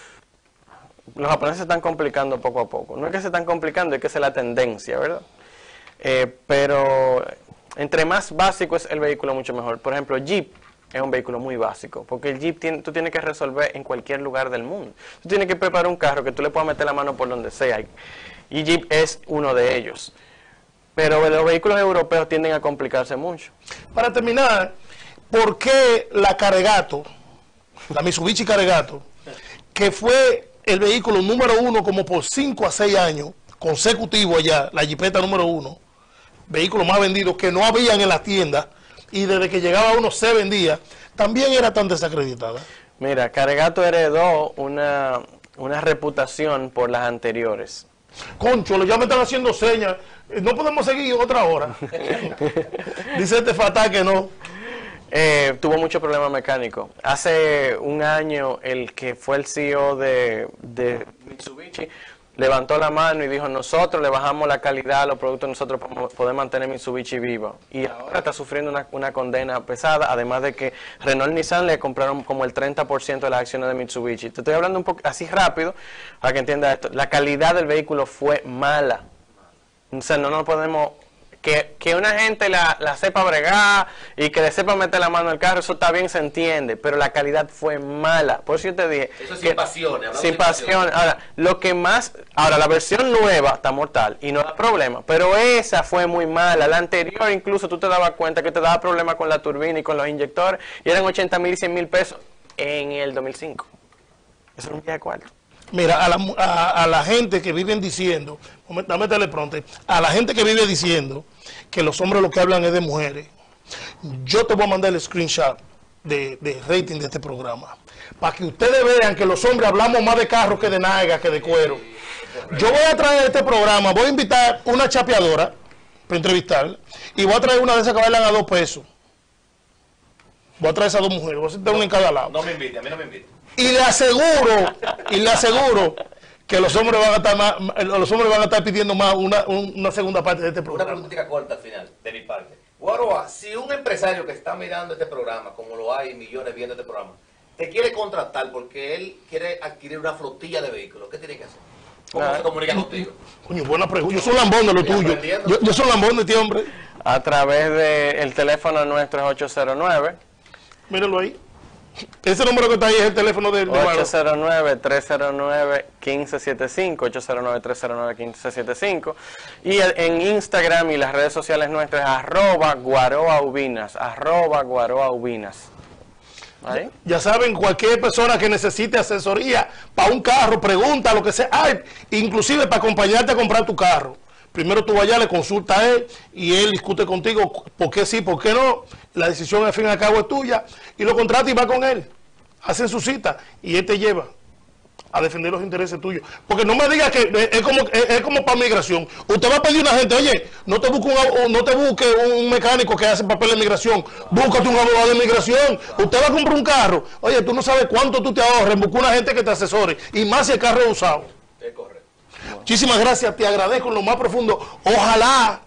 Speaker 9: los japoneses se están complicando poco a poco. No es que se están complicando, es que esa es la tendencia, ¿verdad? Eh, pero entre más básico es el vehículo, mucho mejor. Por ejemplo, Jeep es un vehículo muy básico, porque el Jeep tiene, tú tienes que resolver en cualquier lugar del mundo. Tú tienes que preparar un carro que tú le puedas meter la mano por donde sea, y Jeep es uno de ellos. Pero los vehículos europeos tienden a complicarse mucho.
Speaker 2: Para terminar, ¿por qué la Carregato, la Mitsubishi Carregato, que fue el vehículo número uno como por cinco a seis años consecutivo allá, la Jeepeta número uno, vehículo más vendido que no habían en las tiendas, y desde que llegaba uno se vendía, también era tan desacreditada?
Speaker 9: Mira, Carregato heredó una, una reputación por las anteriores.
Speaker 2: Concho, ya me están haciendo señas, eh, no podemos seguir otra hora. Dice este fatal que no.
Speaker 9: Eh, tuvo muchos problemas mecánicos. Hace un año el que fue el C E O de, de Mitsubishi levantó la mano y dijo, nosotros le bajamos la calidad a los productos, nosotros podemos poder mantener Mitsubishi vivo. Y ahora está sufriendo una, una condena pesada, además de que Renault y Nissan le compraron como el treinta por ciento de las acciones de Mitsubishi. Te estoy hablando un poco así rápido para que entiendas esto. La calidad del vehículo fue mala. O sea, no nos podemos Que, que una gente la, la sepa bregar y que le sepa meter la mano al carro, eso está bien, se entiende, pero la calidad fue mala. Por eso yo te dije...
Speaker 8: Eso es
Speaker 9: que,
Speaker 8: sin pasión.
Speaker 9: Sin pasión. Ahora, lo que más... Ahora, la versión nueva está mortal y no da problema, pero esa fue muy mala. La anterior, incluso, tú te dabas cuenta que te daba problemas con la turbina y con los inyectores, y eran ochenta mil y cien mil pesos en el dos mil cinco. Eso era un día de cuarto.
Speaker 2: Mira, a la, a, a la gente que viven diciendo, dame telepronte, a la gente que vive diciendo que los hombres lo que hablan es de mujeres, yo te voy a mandar el screenshot de, de rating de este programa, para que ustedes vean que los hombres hablamos más de carros que de nalgas, que de cuero. Yo voy a traer este programa, voy a invitar una chapeadora para entrevistarla, y voy a traer una de esas que bailan a dos pesos. Voy a traer esas dos mujeres, voy a sentar una en cada lado.
Speaker 8: No me invite, a mí no me invite.
Speaker 2: Y le aseguro, y le aseguro que los hombres van a estar más, los hombres van a estar pidiendo más una, una segunda parte de este programa.
Speaker 8: Una preguntita corta al final, de mi parte. Guaroa, si un empresario que está mirando este programa, como lo hay millones viendo este programa, te quiere contratar porque él quiere adquirir una flotilla de vehículos, ¿qué tiene que hacer? ¿Cómo
Speaker 9: Ah.
Speaker 8: se comunica contigo?
Speaker 2: Coño, buena pregunta. Yo soy lambón de lo
Speaker 8: Estoy
Speaker 2: tuyo.
Speaker 8: aprendiendo.
Speaker 2: Yo, yo soy lambón de este hombre.
Speaker 9: A través del teléfono nuestro es ocho cero nueve,
Speaker 2: Míralo ahí. Ese número que está ahí es el teléfono del de
Speaker 9: ocho cero nueve, tres cero nueve, uno cinco siete cinco, ocho cero nueve, tres cero nueve, uno cinco siete cinco, y el- en Instagram y las redes sociales nuestras arroba guaroaubinas, arroba guaroaubinas. ¿Ahí?
Speaker 2: Ya saben, cualquier persona que necesite asesoría para un carro, pregunta, lo que sea, ay, inclusive para acompañarte a comprar tu carro. Primero tú vayas, le consulta a él y él discute contigo por qué sí, por qué no. La decisión al fin y al cabo es tuya y lo contrata y va con él. Hacen su cita y él te lleva a defender los intereses tuyos. Porque no me digas que es como, es, es como para migración. Usted va a pedir a una gente, oye, no te busque un, no te busque un mecánico que hace papel de migración, búscate un abogado de migración. Usted va a comprar un carro, oye, tú no sabes cuánto tú te ahorres, busca una gente que te asesore, y más si el carro es usado.
Speaker 8: Es correcto.
Speaker 2: Muchísimas gracias, te agradezco en lo más profundo. Ojalá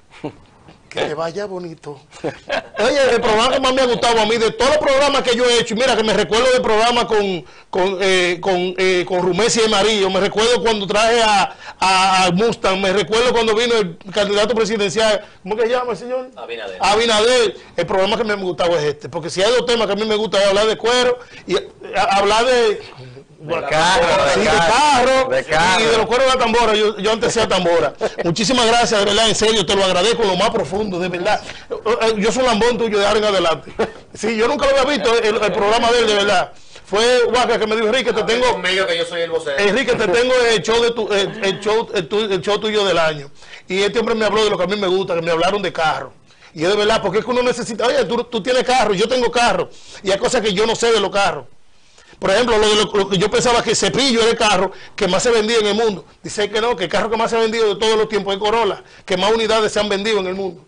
Speaker 2: que te vaya bonito. Oye, el programa que más me ha gustado a mí, de todos los programas que yo he hecho, y mira que me recuerdo del programa con con eh, con, eh, con Rumesi y Marillo, me recuerdo cuando traje a, a, a Mustang, me recuerdo cuando vino el candidato presidencial, ¿cómo que se llama el señor?
Speaker 8: Abinader.
Speaker 2: Abinader. El programa que me ha gustado es este, porque si hay dos temas que a mí me gusta es hablar de cuero y eh, hablar de...
Speaker 9: De carro, de
Speaker 2: Sí, de
Speaker 9: carro,
Speaker 2: carro,
Speaker 9: de carro.
Speaker 2: y de los cueros de la tambora. Yo, yo antes hacía tambora. Muchísimas gracias, de verdad, en serio, te lo agradezco en lo más profundo, de verdad. Yo soy un lambón tuyo de ahora en adelante. Sí, yo nunca lo había visto, el, el programa de él, de verdad. Fue Huaca que me dijo, Enrique, te tengo...
Speaker 8: Conmigo que yo soy el vocero.
Speaker 2: Enrique, te tengo el show, de tu, el, el show, el, tu- el show tuyo del año. Y este hombre me habló de lo que a mí me gusta, que me hablaron de carro. Y es de verdad, porque es que uno necesita, oye, tú, tú tienes carro, yo tengo carro. Y hay cosas que yo no sé de los carros. Por ejemplo, lo, de lo, lo que yo pensaba que Cepillo era el carro que más se vendía en el mundo. Dice que no, que el carro que más se ha vendido de todos los tiempos es Corolla, que más unidades se han vendido en el mundo.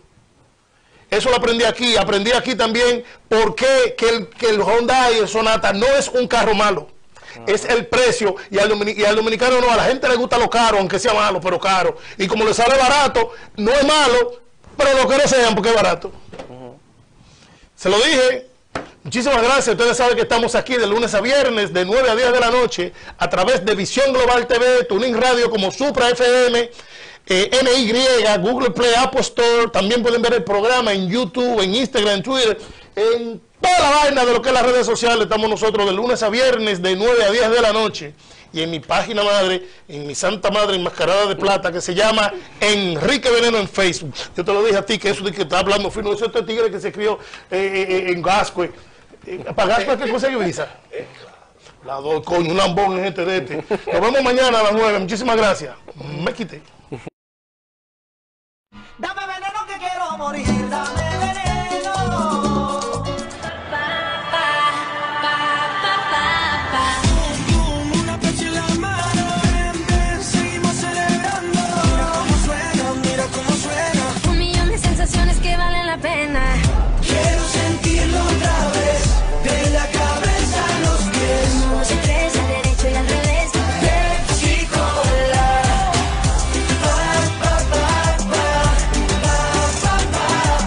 Speaker 2: Eso lo aprendí aquí. Aprendí aquí también por qué que el, que el Honda y el Sonata no es un carro malo. Es el precio, y al, domini- y al dominicano no, a la gente le gusta lo caro, aunque sea malo, pero caro. Y como le sale barato, no es malo, pero lo que no sean porque es barato. Se lo dije. Muchísimas gracias. Ustedes saben que estamos aquí de lunes a viernes, de nueve a diez de la noche, a través de Visión Global T V, Tuning Radio como Supra F M, eh, M Y, Google Play, Apple Store. También pueden ver el programa en YouTube, en Instagram, en Twitter, en toda la vaina de lo que es las redes sociales. Estamos nosotros de lunes a viernes, de nueve a diez de la noche. Y en mi página madre, en mi santa madre enmascarada de plata, que se llama Enrique Veneno en Facebook. Yo te lo dije a ti, que eso de que está hablando fino, eso es este tigre que se escribió eh, eh, en Gascue. Eh, ¿Para Gascue qué conseguí visa? La doy, coño, un lambón en este de este. Nos vemos mañana a las nueve. Muchísimas gracias. Me quité.
Speaker 6: Dame veneno que quiero morir, dame veneno. Con una pecha en la mano, ven, seguimos celebrando. Mira cómo suena, mira cómo suena.
Speaker 10: Un millón de sensaciones que valen la pena.
Speaker 6: Quiero sentirlo otra vez, de la cabeza a los pies.
Speaker 10: Como se crece al derecho y al revés.
Speaker 6: Pepsi-Cola. Pa, pa, pa, pa, pa, pa, pa.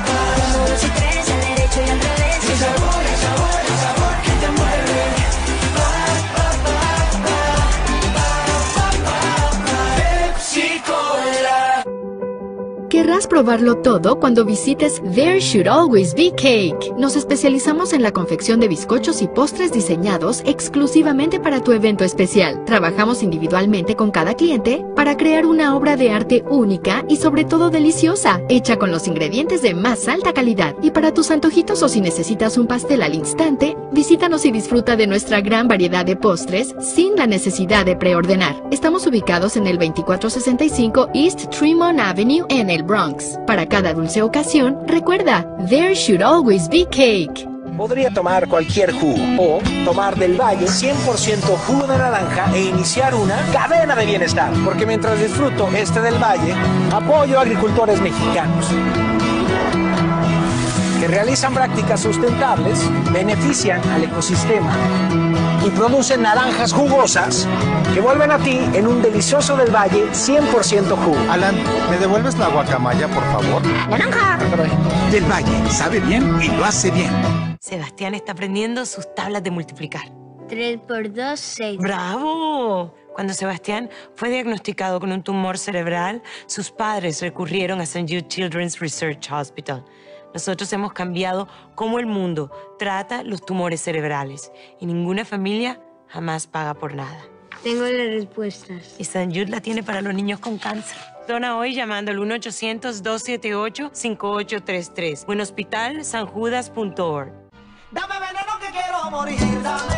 Speaker 11: Querrás probarlo todo cuando visites There Should Always Be Cake. Nos especializamos en la confección de bizcochos y postres diseñados exclusivamente para tu evento especial. Trabajamos individualmente con cada cliente para crear una obra de arte única y sobre todo deliciosa, hecha con los ingredientes de más alta calidad. Y para tus antojitos o si necesitas un pastel al instante, visítanos y disfruta de nuestra gran variedad de postres sin la necesidad de preordenar. Estamos ubicados en el veinticuatro sesenta y cinco East Tremont Avenue en el Bronx. Para cada dulce ocasión, recuerda, There Should Always Be Cake.
Speaker 12: Podría tomar cualquier jugo o tomar del Valle cien por ciento jugo de naranja e iniciar una cadena de bienestar. Porque mientras disfruto este del Valle, apoyo a agricultores mexicanos que realizan prácticas sustentables, benefician al ecosistema y producen naranjas jugosas que vuelven a ti en un delicioso del Valle cien por ciento jugo.
Speaker 13: Alan, ¿me devuelves la guacamaya, por favor?
Speaker 12: ¡Naranja!
Speaker 13: Del Valle, sabe bien y lo hace bien.
Speaker 14: Sebastián está aprendiendo sus tablas de multiplicar.
Speaker 15: tres por dos, seis.
Speaker 14: ¡Bravo! Cuando Sebastián fue diagnosticado con un tumor cerebral, sus padres recurrieron a Saint Jude Children's Research Hospital. Nosotros hemos cambiado cómo el mundo trata los tumores cerebrales y ninguna familia jamás paga por nada.
Speaker 15: Tengo las respuestas.
Speaker 14: Y Saint Jude la tiene para los niños con cáncer. Dona hoy llamando al uno ochocientos, dos siete ocho, cinco ocho tres tres o en hospital san judas punto org.
Speaker 6: Dame veneno que quiero morir, dame.